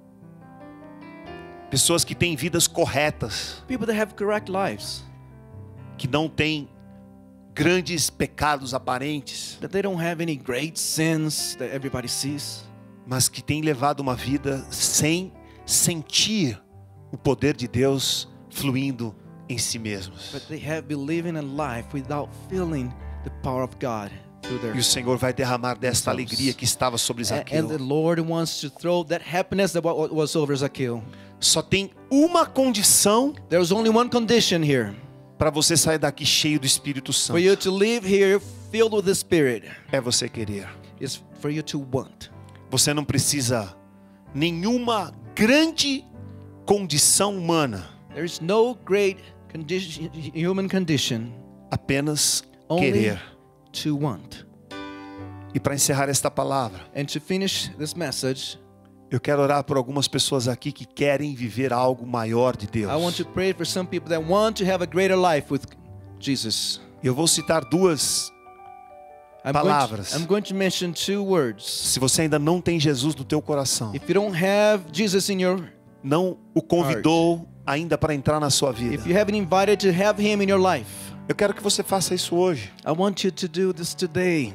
Pessoas que têm vidas corretas, People that have correct lives, que não têm grandes pecados aparentes, that they don't have any great sins that everybody sees, mas que têm levado uma vida sem sentir o poder de Deus fluindo em si mesmos. but they have been living a life without feeling the power of God through their E o Senhor vai derramar desta alegria que estava sobre Zaqueu. and the Lord wants to throw that happiness that was over Zacchaeus. Só tem uma condição There's only one condition here. para você sair daqui cheio do Espírito For Santo. you to live here filled with the Spirit É você querer. is for you to want. Você não precisa nenhuma grande condição humana, There is no great condition, human condition, apenas only querer. to want. E para encerrar esta palavra, And to finish this message, eu quero orar por algumas pessoas aqui que querem viver algo maior de Deus. I want to pray for some people that want to have a greater life with Jesus. Eu vou citar duas palavras. I'm going to mention two words. Se você ainda não tem Jesus no teu coração, If you don't have Jesus in your, não o convidou ainda para entrar na sua vida, if you haven't invited to have Him in your life, Eu quero que você faça isso hoje. I want you to do this today.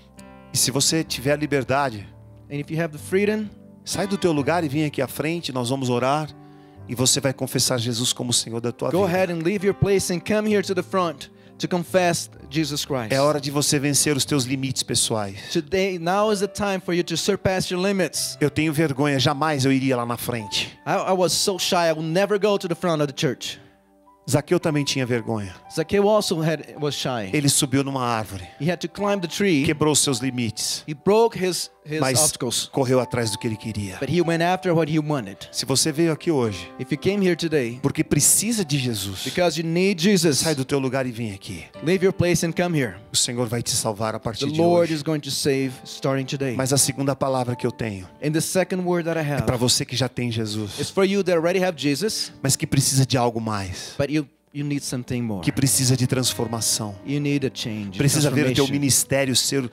E se você tiver liberdade, And if you have the freedom, sai do teu lugar e vem aqui à frente, nós vamos orar. E você vai confessar Jesus como o Senhor da tua go vida. ahead and leave your place and come here to the front to confess Jesus Christ. É hora de você vencer os teus limites pessoais. Today, now is the time for you to surpass your limits. Eu tenho vergonha, jamais eu iria lá na frente. I was so shy, I would never go to the front of the church. Zaqueu também tinha vergonha. Zacchaeus also was shy. Ele subiu numa árvore, He had to climb the tree. quebrou os seus limites, He broke his mas obstacles, correu atrás do que ele queria. but he went after what he wanted. Se você veio aqui hoje If you came here today porque precisa de Jesus, because you need Jesus, sai do teu lugar e vem aqui. leave your place and come here. O Senhor vai te salvar a The partir de Lord hoje. is going to save starting today. Mas a segunda palavra que eu tenho And the second word that I é para have você que já tem is Jesus, for you that already have Jesus, mas que precisa de algo mais, but you need something more. que precisa de transformação. You need a change, Precisa ver o teu transformation. ministério ser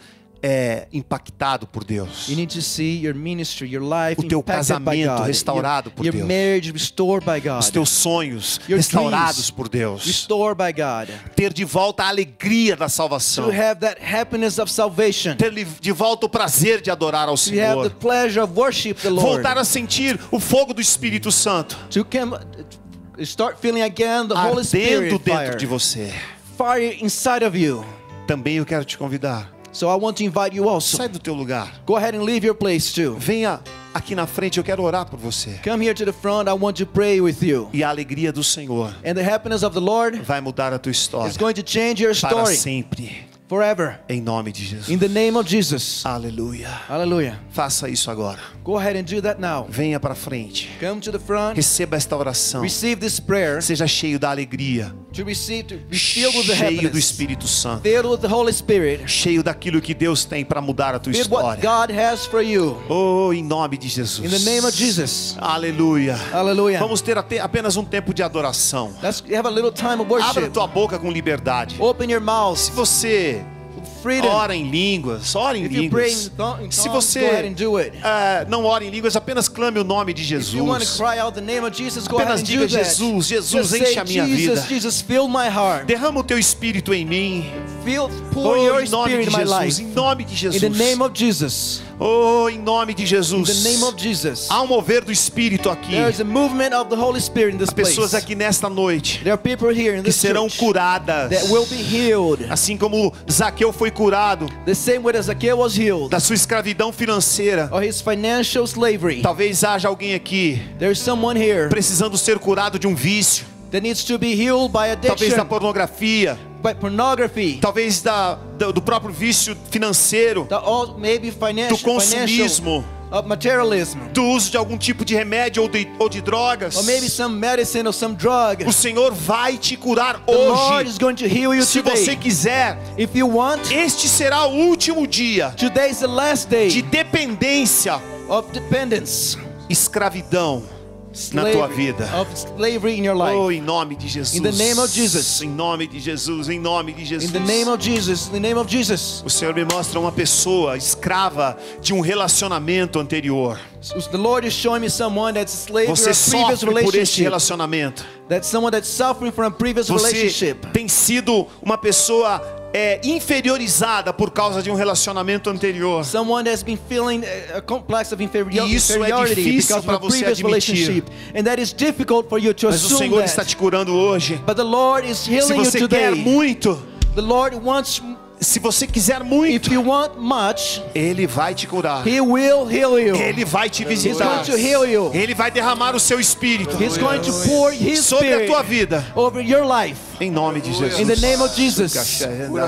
impactado por Deus. You need to see your ministry, your life O teu impacted by casamento God. restaurado por your Deus. marriage restored by God. Os teus sonhos Your restaurados dreams por Deus. restored by God. Ter de volta a alegria da salvação. To have that happiness of salvation. Ter de volta o prazer de adorar ao To have the Senhor. pleasure of worship the Lord. Voltar a sentir o fogo do Espírito Santo To come, start feeling again the Holy ardendo Spirit dentro fire. de você. Fire inside of you. Também eu quero te convidar. So I want to invite you also. Sai do teu lugar. Go ahead and leave your place too. Venha aqui na frente, eu quero orar por você. Come here to the front. I want to pray with you. E a alegria do Senhor And the happiness of the Lord vai mudar a tua história is going to change your para story sempre. forever. Em nome de Jesus. In the name of Jesus. Aleluia. Hallelujah. Faça isso agora. Go ahead and do that now. Venha para frente. Come to the front. Receba esta oração. Receive this prayer. Seja cheio da alegria. To be filled with the Cheio do happiness. Espírito Santo. Filled with the Holy Spirit. Cheio daquilo que Deus tem para mudar a tua Filled what história. God has for you. Oh, em nome de Jesus. In the name of Jesus. Aleluia. Hallelujah. Vamos ter apenas um tempo de adoração. Let's have a little time of Abra worship. tua boca com liberdade. Open your mouth. Se você Freedom. ora em línguas, ora em If you pray in línguas. tongues, Se go ahead você and do it. não ora em línguas, apenas clame o nome de If you want to Jesus. cry out the name of Jesus, go ahead Apenas and diga do that. Jesus, Jesus, Just say, enche a minha Jesus, vida. Jesus, fill my heart. Derrama o teu espírito em mim. Pour Oh, your em nome spirit de in my Jesus, life. em nome de In the Jesus. name of Jesus. Oh, em nome de In Jesus. the name of Jesus. Há um mover do Espírito aqui. There is a movement of the Holy Spirit in this Há pessoas place. aqui nesta noite There are people here in que this serão church curadas. that will be healed. Assim como Zaqueu foi curado The same way as Zacchaeus was healed da sua escravidão financeira. or his financial slavery. Talvez haja alguém aqui There is someone here precisando ser curado de um vício. that needs to be healed by Talvez da addiction, pornografia. by pornography, Talvez do próprio vício financeiro. maybe Do financial, consumismo. materialism, Do uso de algum tipo de remédio ou de drogas. or maybe some medicine or some drug. O Senhor vai te curar The Lord is hoje. going to heal you Se você today. quiser, If you want, este será o último dia today is the last de day dependência, of dependence, escravidão na tua vida. of slavery in your life. Oh, em nome de Jesus. In the name of Jesus. Em nome de Jesus. Em nome de Jesus. In the name of Jesus, in the name of Jesus. O Senhor me mostra uma pessoa escrava de um relacionamento anterior. The Lord is showing me someone that's a slave Você of a previous sofre por este relationship. relacionamento. That's someone that's suffering from a previous Você relationship. tem sido uma pessoa inferiorizada por causa de um relacionamento anterior. Someone that's been feeling a complex of E isso é inferiority difícil because para of a você previous admitir. relationship. And that is difficult for you to Mas o assume Senhor está that. te curando hoje. But the Lord is Se healing you você quer today. muito, The Lord wants, se você quiser if muito, you want much, Ele vai te curar. He will heal you. Ele vai te He's visitar. going to heal you. Ele vai derramar o seu espírito He's going to pour His sobre a Spirit tua vida. over your life. Em nome de Jesus. In the name of Jesus. Aleluia,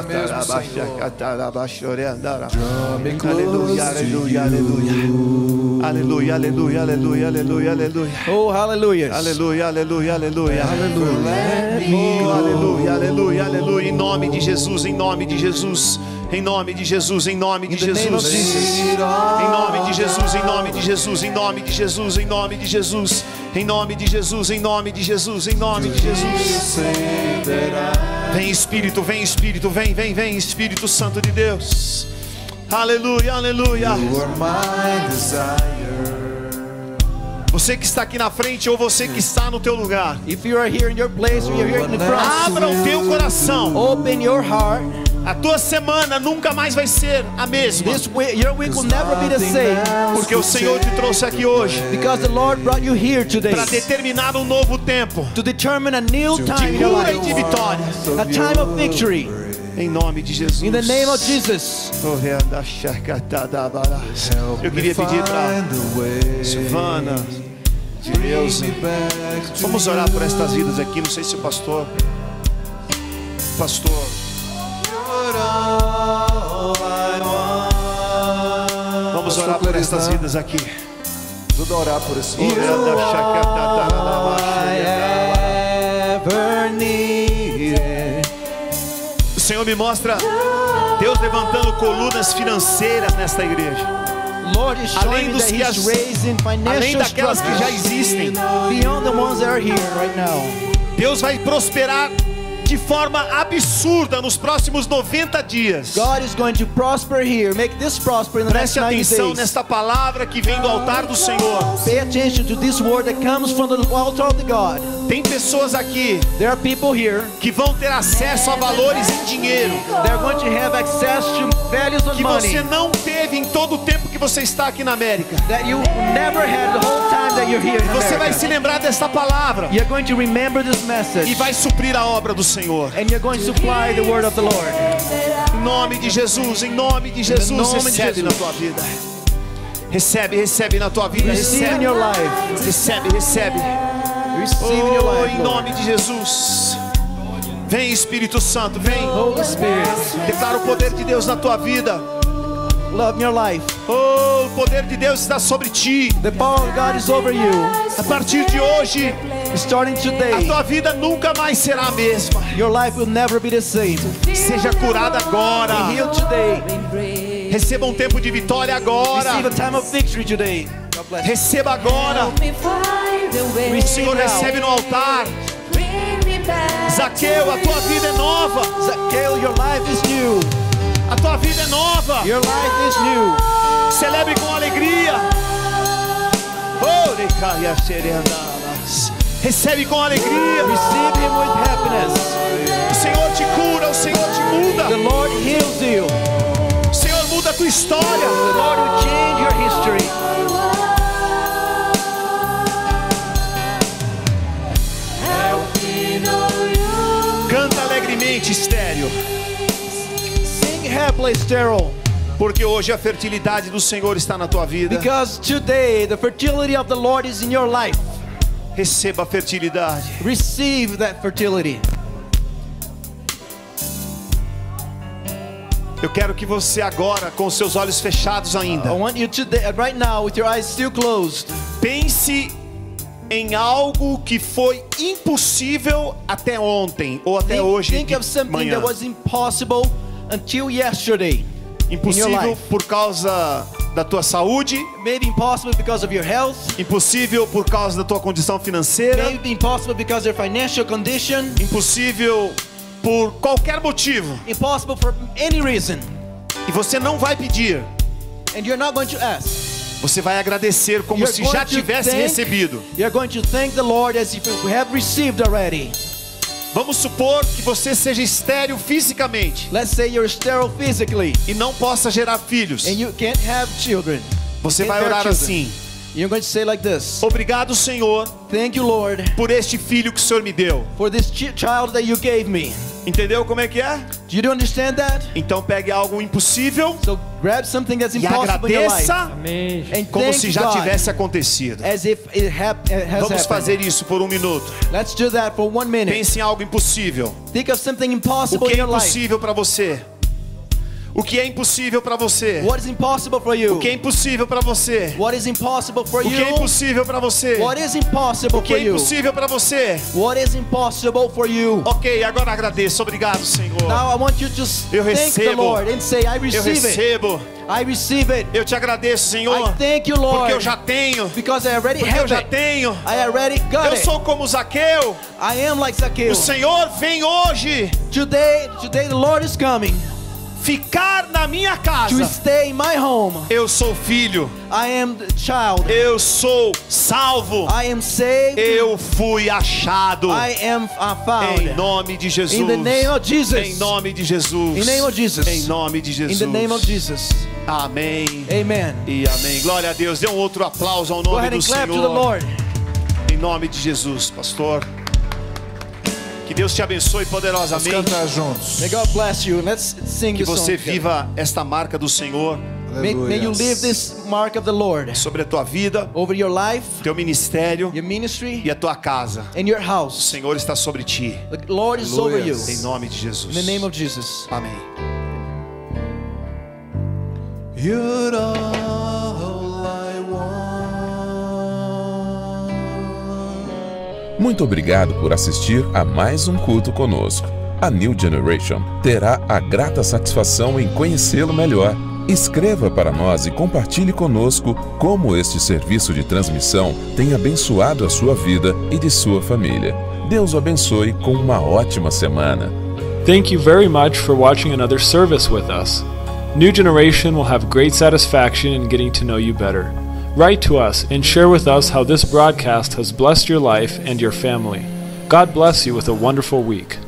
aleluia, aleluia. Aleluia, aleluia, aleluia, aleluia, aleluia. Oh, hallelujah. Aleluia, aleluia, aleluia. Oh, aleluia, aleluia, aleluia. Em nome de Jesus, em nome de Jesus. Em nome de Jesus, em nome de In the name of Jesus. Jesus. Em nome de Jesus, em nome de Jesus, em nome de Jesus, em nome de Jesus. Em nome de Jesus, em nome de Jesus, em nome de Jesus. Vem Espírito, vem Espírito, vem, vem, vem Espírito Santo de Deus. Aleluia, aleluia. Você que está aqui na frente ou você que está no teu lugar, If you are here in your place or you're here in the front, abra o teu coração. open your heart. A tua semana nunca mais vai ser a mesma, Your week will never be the same porque o Senhor te trouxe aqui hoje because the Lord brought you here today para determinar um novo tempo to determine a new de time in your cura e de life, vitória, a time of victory. em nome de Jesus. In the name of Jesus. Eu queria pedir para Silvana, Deus, vamos orar por estas vidas aqui. Não sei se o pastor, vamos orar por estas vidas aqui. Tudo orar por esse I ever needed. O Senhor me mostra Deus levantando colunas financeiras nesta igreja, Lord is além showing me dos that que He's raising além financial daquelas que já structures existem. beyond the ones that are here right now. Deus vai prosperar de forma absurda nos próximos 90 dias. God is going to prosper here. Make this prosper in the next Preste 90 atenção days. nesta palavra que vem do altar do Senhor. Pay attention to this word that comes from the altar of the God. Tem pessoas aqui There are people here que vão ter acesso a valores em dinheiro that are going to have access to values of que money você não teve em todo o tempo que você está aqui na América. that you never had the whole time that you're here in Você vai America. se lembrar desta palavra You're going to remember this message e vai suprir a obra do Senhor. and you're going to supply the word of the Lord. Em nome de Jesus, em nome de Jesus, nome de recebe na Jesus. tua vida. Recebe na tua vida. Receive in Recebe, your life. recebe. Receive in your Oh, life, em Lord. nome de Jesus. Vem, Espírito Santo, vem. Holy Spirit, Declara o poder de Deus na tua vida. love in your life. Oh, o poder de Deus está sobre ti. The power of God is over you. A partir de hoje, Starting a today, tua vida nunca mais será a mesma. your life will never be the same. Seja curada agora. Be healed today. Receba um tempo de vitória agora. Receive a time of victory today. God bless you. Receba agora. O Senhor recebe no altar. Zaqueu, a tua vida é nova. Zacchaeus, your life is new. A tua vida é nova. Your life is new. Celebre com alegria. Recebe com alegria. Receive Him with happiness. O Senhor te cura, o Senhor te muda. The Lord heals you. O Senhor muda a tua história. The Lord will change your history. Canta alegremente, estéreo, Sing happily, sterile. porque hoje a fertilidade do Senhor está na tua vida. Because today the fertility of the Lord is in your life. Receba a fertilidade. Receive that fertility. Eu quero que você agora, com seus olhos fechados ainda, I want you today, right now, with your eyes still closed, pense em algo que foi impossível até ontem ou até hoje think de of something manhã. that was impossible until yesterday. in your Impossível life. por causa da tua saúde, Maybe impossible because of your health. impossível por causa da tua condição financeira, Maybe impossible because of your financial condition. impossível por qualquer motivo. Impossible for any reason. E você não vai pedir, And you're not going to ask. você vai agradecer como You're se going já to tivesse thank- recebido. You're going to thank the Lord as if you have received already. Vamos supor que você seja estéril fisicamente Let's say you're sterile physically e não possa gerar filhos. and you can't have children. Você Can't vai bear orar children. assim: You're going to say like this. obrigado, Senhor, Thank you, Lord, por este filho que o Senhor me deu. for this child that you gave me. Entendeu como é que é? Do you understand that? Então pegue algo impossível So grab something that's e impossible in your life agradeça and como thank se já God tivesse acontecido. as if it has Vamos happened. fazer isso por um minuto. Let's do that for 1 minute. Pense em algo impossível. Think of something O impossible que in é your life. impossível para você? O que é impossível para você? What is impossible for you? O que é impossível para você? What is impossible for O que é you? impossível para você? What is impossible O que for é you? impossível para você? What is impossible for you? Ok, agora agradeço. Obrigado, Senhor. Now I want you to Eu thank the recebo. Lord and say, I Eu receive it. recebo. I receive it. Eu te agradeço, Senhor. I thank you, Porque eu Lord, já tenho. because I already Porque eu have já it. tenho. I already got Eu it. sou como Zaqueu. I am like O Zacchaeus. Senhor vem hoje Today the Lord is coming. ficar na minha to casa. stay in my home. Eu sou filho, I am the child. eu sou salvo, I am saved. eu fui achado. I am found. Em nome de Jesus. In the name of Jesus. Em nome de Jesus. In the name of Jesus. Em nome de Jesus. In the name of Jesus. Amém. Amen. E amém. Glória a Deus. Dê um outro aplauso ao Go nome ahead do and clap to the Senhor. Lord. Em nome de Jesus, pastor. Que Deus te abençoe Vamos poderosamente. cantar juntos. May God bless you. Let's sing Que this song você together. viva esta marca do Senhor May you Aleluias. live this mark of the Lord sobre a tua vida, over your life, teu ministério your ministry, e a tua casa. and your O house. Senhor está sobre ti. The Lord is over you. Aleluias. Em nome de Jesus. In the name of Jesus. Amém. You're all I want. Muito obrigado por assistir a mais um culto conosco. A New Generation terá a grata satisfação em conhecê-lo melhor. Escreva para nós e compartilhe conosco como este serviço de transmissão tem abençoado a sua vida e de sua família. Deus o abençoe com uma ótima semana. Thank you very much for watching another service with us. New Generation will have great satisfaction in getting to know you better. Write to us and share with us how this broadcast has blessed your life and your family. God bless you with a wonderful week.